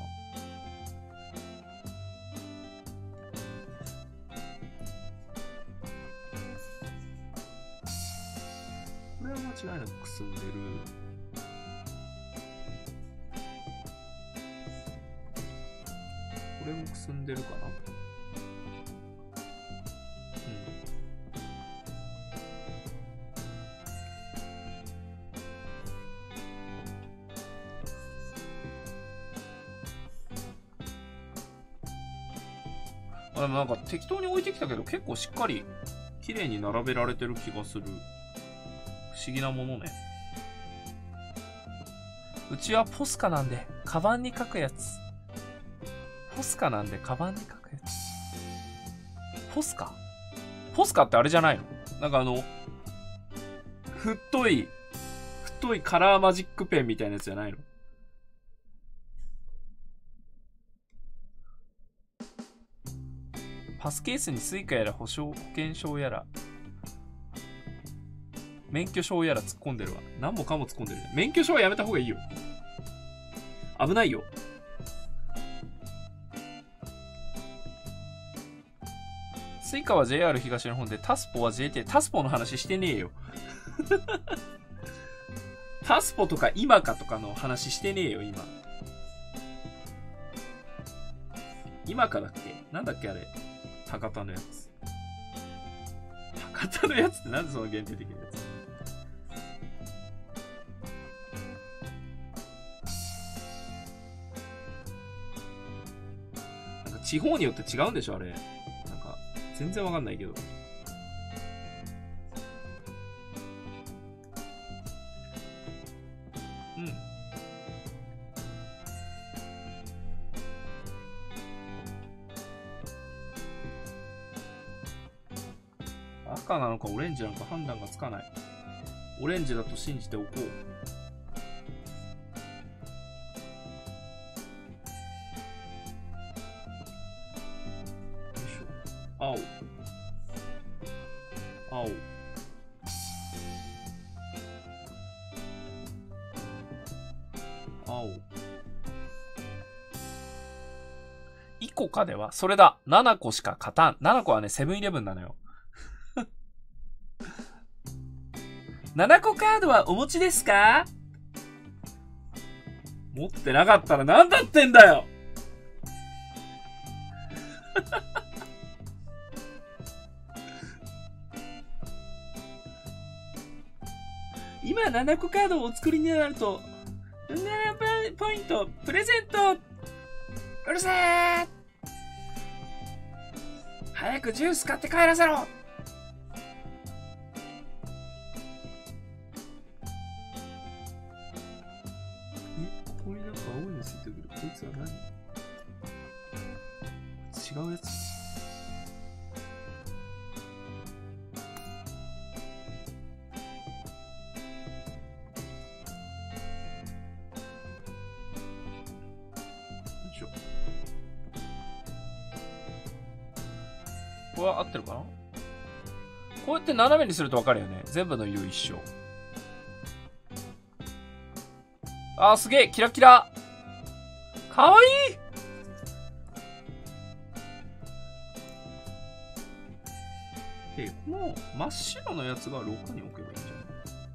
S1: れは間違いなくくすんでる。これもくすんでるかな。でもなんか適当に置いてきたけど結構しっかり綺麗に並べられてる気がする。不思議なものね。うちはポスカなんでカバンに書くやつ。ポスカなんでカバンに書くやつ。ポスカ？ポスカってあれじゃないの？なんかあの太い太いカラーマジックペンみたいなやつじゃないの？パスケースにスイカやら保証保険証やら免許証やら突っ込んでるわ。何もかも突っ込んでる。免許証はやめた方がいいよ。危ないよ。スイカは ジェイアール 東日本でタスポは ジェイティー。タスポの話してねえよ。タスポとか今かとかの話してねえよ今。今かだっけ？なんだっけあれ。博多のやつ。博多のやつってなんでその限定的なやつ？なんか地方によって違うんでしょあれ。なんか全然わかんないけど。うん。赤なのかオレンジなのか判断がつかない。オレンジだと信じておこう。よいしょ。青。青。青。イコカではそれだ。ななこしか勝たん。ななこはね、セブンイレブンなのよ。ななこカードはお持ちですか？持ってなかったら何だってんだよ。今ななこカードをお作りになるとななポイントプレゼント。うるせー。早くジュース買って帰らせろ。ここになんか青いのついてくる。こいつは何？違うやつ。よいしょ。 これは合ってるかな。こうやって斜めにすると分かるよね。全部の色一緒。あー、すげえキラキラ。かわいい。え、この真っ白のやつがろくに置けばいいんじゃない？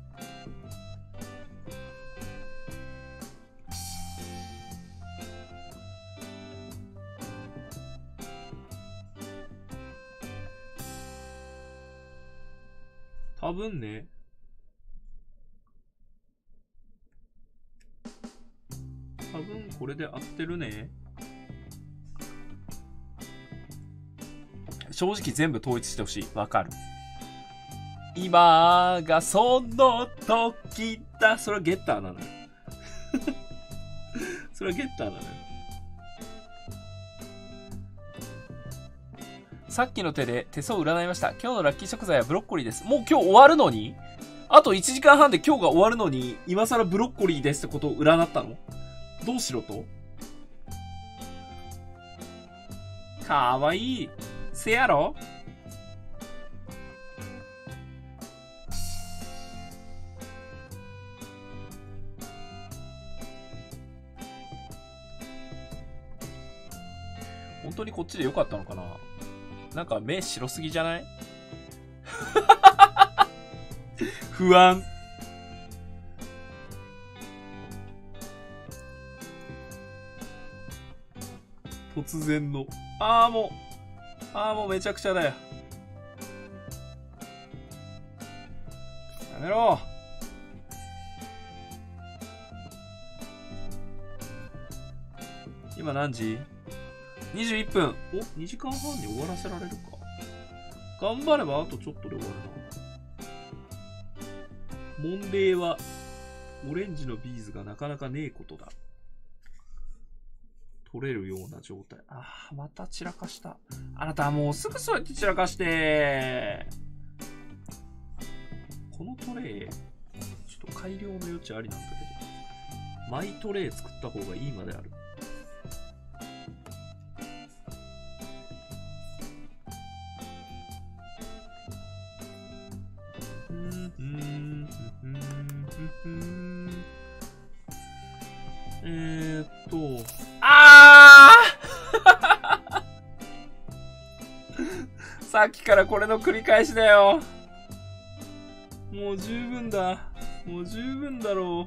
S1: 多分ね。多分これで合ってるね。正直全部統一してほしい。わかる。今がその時だ。それはゲッターなのよ。それはゲッターなのよ。さっきの手で手相を占いました。今日のラッキー食材はブロッコリーです。もう今日終わるのに？あといちじかんはんで今日が終わるのに、今更ブロッコリーですってことを占ったの？どうしろと？かわいい。せやろ？本当にこっちでよかったのかな？なんか目白すぎじゃない？不安。突然の。ああもう。ああもうめちゃくちゃだよ。やめろ。今何時？ にじゅういっ 分。お、にじかんはんに終わらせられるか。頑張ればあとちょっとで終わるな。問題は、オレンジのビーズがなかなかねえことだ。取れるような状態。ああ、また散らかした。あなたはもうすぐそうやって散らかして。このトレイ、ちょっと改良の余地ありなんだけど。マイトレイ作った方がいいまである。えーっと、あーさっきからこれの繰り返しだよ。もう十分だ。もう十分だろ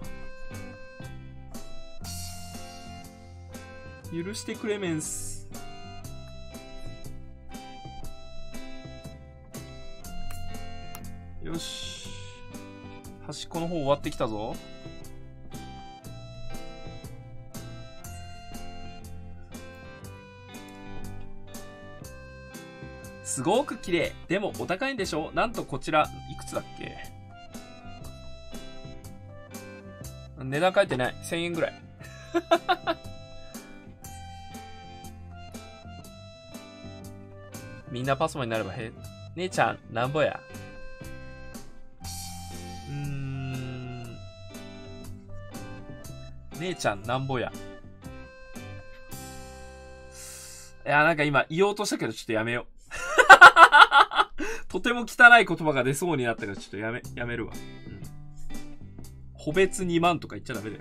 S1: う。許してくれメンス。よし。端っこの方終わってきたぞ。すごく綺麗。でもお高いんでしょ？なんとこちら、いくつだっけ？値段書いてない。せんえんぐらい。みんなパスモになればへ。姉ちゃん、なんぼや？うーん。姉ちゃん、なんぼや？いや、なんか今言おうとしたけどちょっとやめよう。とても汚い言葉が出そうになったからちょっとやめ、やめるわ。うん。個別にまんとか言っちゃダメだよ。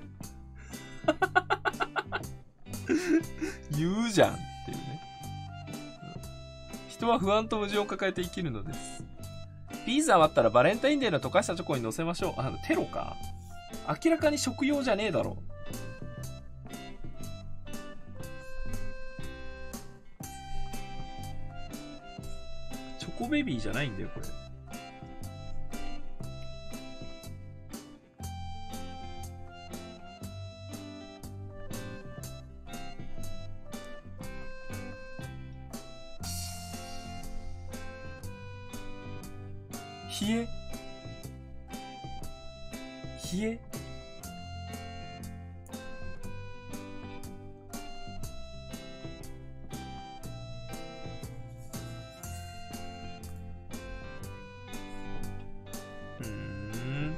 S1: 言うじゃんっていうね。人は不安と無常を抱えて生きるのです。ピザ余ったらバレンタインデーの溶かしたチョコに乗せましょう。あの、テロか。明らかに食用じゃねえだろ。チョコベビーじゃないんだよ、これ。冷え冷えうーん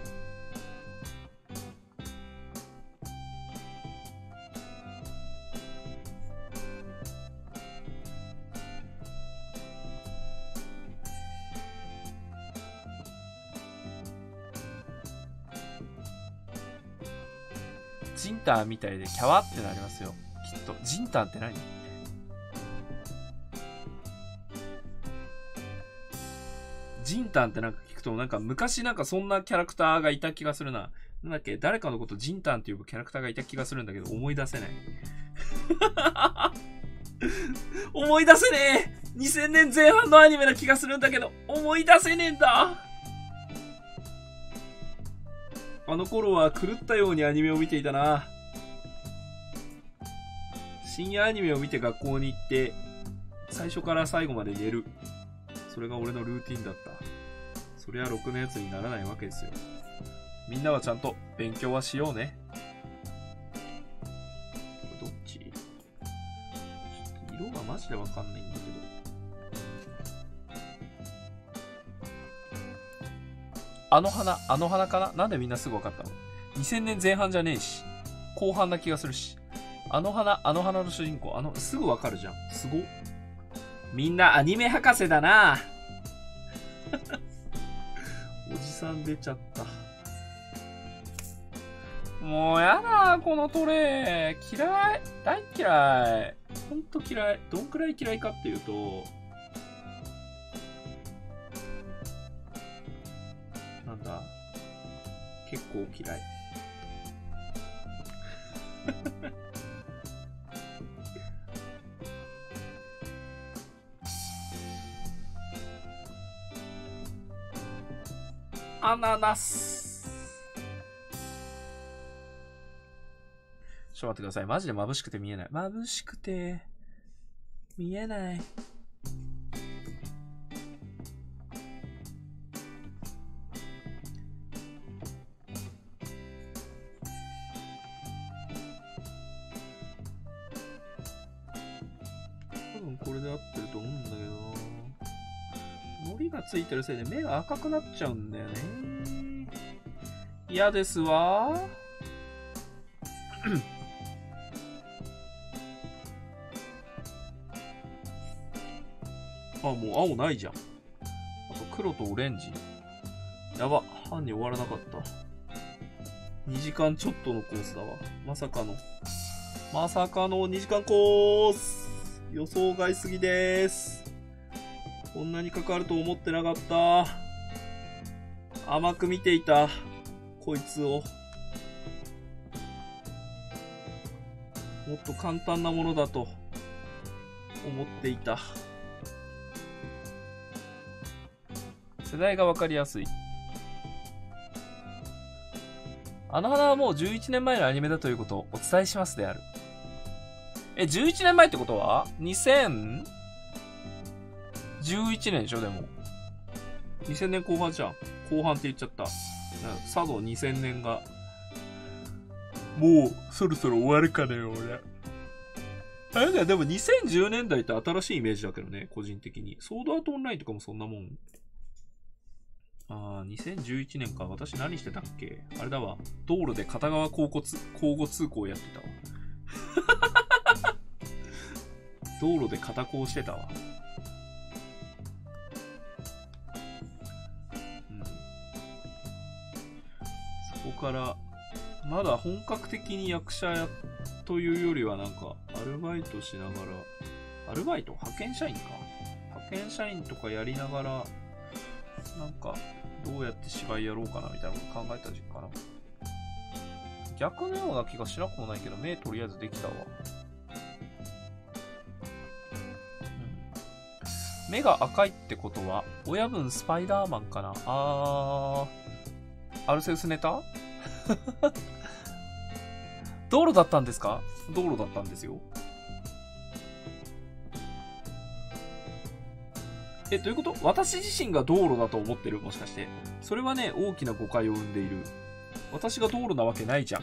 S1: ジンタンみたいでキャワってなりますよ。きっと。ジンタンって何？ジンタンってなんか聞くと、なんか昔なんかそんなキャラクターがいた気がするな。なんだっけ、誰かのことジンタンっていうキャラクターがいた気がするんだけど、思い出せない。思い出せねえ !にせん 年前半のアニメな気がするんだけど、思い出せねえんだ。あの頃は狂ったようにアニメを見ていたな。深夜アニメを見て学校に行って、最初から最後まで寝る。それが俺のルーティンだった。そりゃろくなやつにならないわけですよ。みんなはちゃんと勉強はしようね。どっち？ちょっと色がマジでわかんないんだけど。あの花、あの花かな？なんでみんなすぐわかったの？ にせん 年前半じゃねえし。後半な気がするし。あの花、あの花の主人公、あの、すぐわかるじゃん。すごっ。みんなアニメ博士だな。おじさん出ちゃった。もうやだ、このトレー。嫌い。大嫌い。ほんと嫌い。どんくらい嫌いかっていうと、なんだ。結構嫌い。アナナス。ちょっと待ってください。マジで眩しくて見えない。眩しくて見えない。多分これで合ってると思うんだけどな。糊がついてるせいで目が赤くなっちゃうんだよね。嫌ですわ。あ、もう青ないじゃん。あと黒とオレンジ。やば。班に終わらなかった。にじかんちょっとのコースだわ。まさかの。まさかのにじかんコース。予想外すぎでーす。こんなにかかると思ってなかった。甘く見ていた。こいつを。もっと簡単なものだと思っていた。世代がわかりやすい。あの花はもうじゅういちねんまえのアニメだということをお伝えしますである。え、じゅういちねんまえってことはにせんじゅういちねんでしょ。でもにせんねんこう半じゃん。後半って言っちゃった。佐渡にせんねんがもうそろそろ終わるかねよ俺。あれだよ。でもにせんじゅうねんだいって新しいイメージだけどね、個人的に。ソードアートオンラインとかもそんなもん。ああ、にせんじゅういちねんか。私何してたっけ？あれだわ。道路で片側交互交互通行やってたわ。道路で片行してたわ。うん。そこから、まだ本格的に役者やというよりはなんか、アルバイトしながら、アルバイト？派遣社員か。派遣社員とかやりながら、なんか、どうやって芝居やろうかなみたいなこと考えた時期かな。逆のような気がしなくもないけど、目とりあえずできたわ。うん、目が赤いってことは、親分スパイダーマンかな。あー、アルセウスネタ道路だったんですか？道路だったんですよ。え、どういうこと？私自身が道路だと思ってる？もしかして。それはね、大きな誤解を生んでいる。私が道路なわけないじゃん。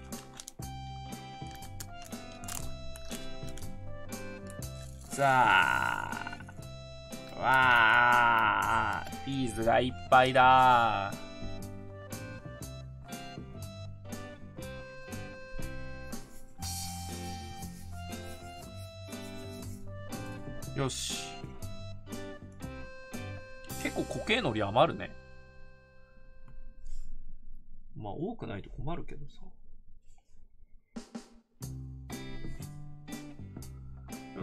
S1: さあ。わー。ビーズがいっぱいだー。よし。結構固形のり余るね。まあ多くないと困るけどさ。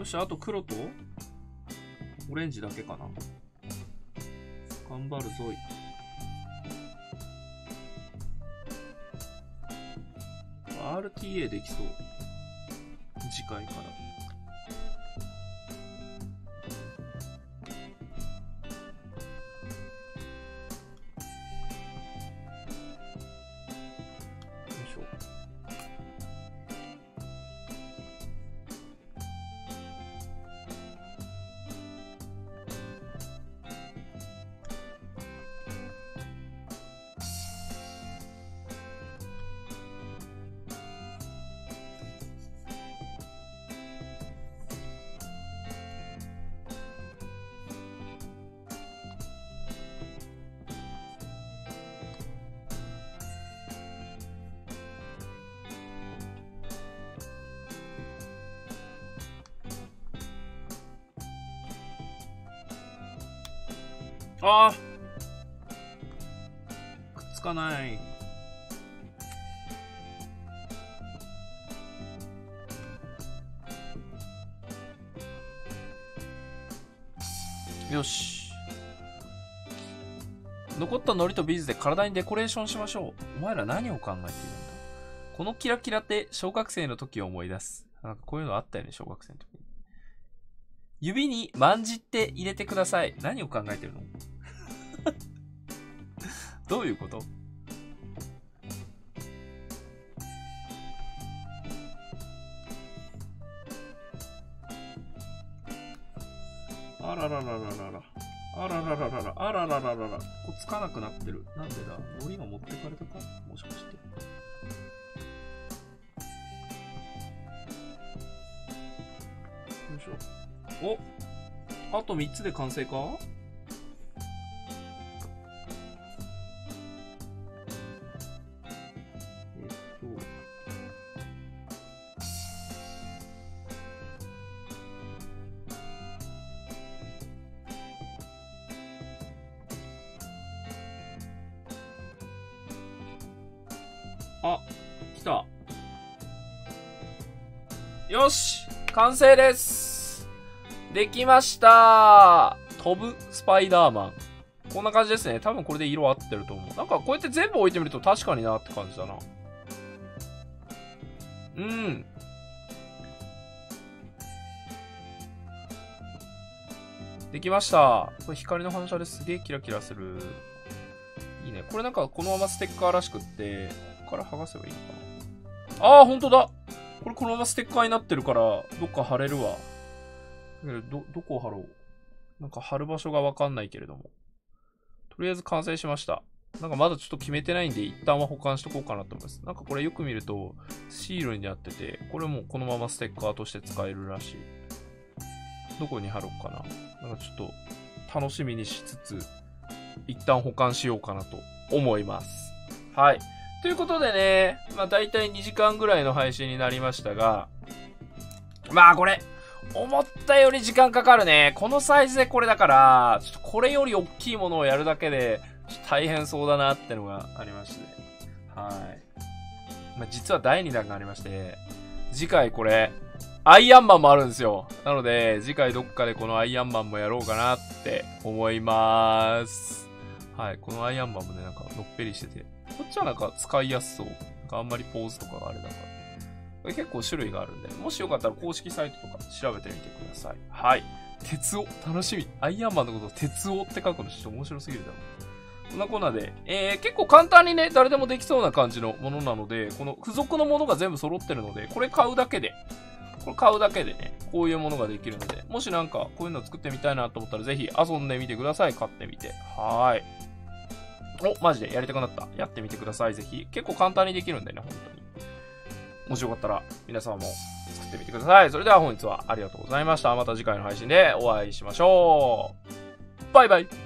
S1: よし、あと黒とオレンジだけかな。頑張るぞい。アールティーエー できそう。次回から。ああ、くっつかない。よし。残った海苔とビーズで体にデコレーションしましょう。お前ら何を考えているんだ。このキラキラって小学生の時を思い出す。なんかこういうのあったよね、小学生の時に。指にまんじって入れてください。何を考えてるのどういうこと？あらららららら。あららららら。あららららら。こうつかなくなってる。なんでだ？海苔が持ってかれたか？もしかして。よいしょ。お！あとみっつで完成か？あ、来た。よし、完成です。できました。飛ぶスパイダーマン。こんな感じですね。多分これで色合ってると思う。なんかこうやって全部置いてみると確かになって感じだな。うん。できました。これ光の反射ですげえキラキラする。いいね。これなんかこのままステッカーらしくって、ここから剥がせばいいのかな。ああ、ほんとだ。これこのままステッカーになってるから、どっか貼れるわ。ど、どこを貼ろう。なんか貼る場所がわかんないけれども。とりあえず完成しました。なんかまだちょっと決めてないんで、一旦は保管しとこうかなと思います。なんかこれよく見ると、シールになってて、これもこのままステッカーとして使えるらしい。どこに貼ろうかな。なんかちょっと楽しみにしつつ、一旦保管しようかなと思います。はい。ということでね、まあ大体にじかんぐらいの配信になりましたが、まあこれ、思ったより時間かかるね。このサイズでこれだから、ちょっとこれより大きいものをやるだけで、ちょっと大変そうだなってのがありまして。はい。まあ実はだいにだんがありまして、次回これ、アイアンマンもあるんですよ。なので、次回どっかでこのアイアンマンもやろうかなって思いまーす。はい。このアイアンマンもね、なんかのっぺりしてて、こっちはなんか使いやすそう。なんかあんまりポーズとかがあれだから。これ結構種類があるんで、もしよかったら公式サイトとか調べてみてください。はい。鉄を、楽しみ。アイアンマンのことを鉄をって書くのちょっと面白すぎるだろう。こんなこんなで、えー、結構簡単にね、誰でもできそうな感じのものなので、この付属のものが全部揃ってるので、これ買うだけで、これ買うだけでね、こういうものができるので、もしなんかこういうの作ってみたいなと思ったらぜひ遊んでみてください。買ってみて。はーい。お、マジでやりたくなった。やってみてください。ぜひ。結構簡単にできるんでね、本当に。もしよかったら皆さんも作ってみてください。それでは本日はありがとうございました。また次回の配信でお会いしましょう。バイバイ。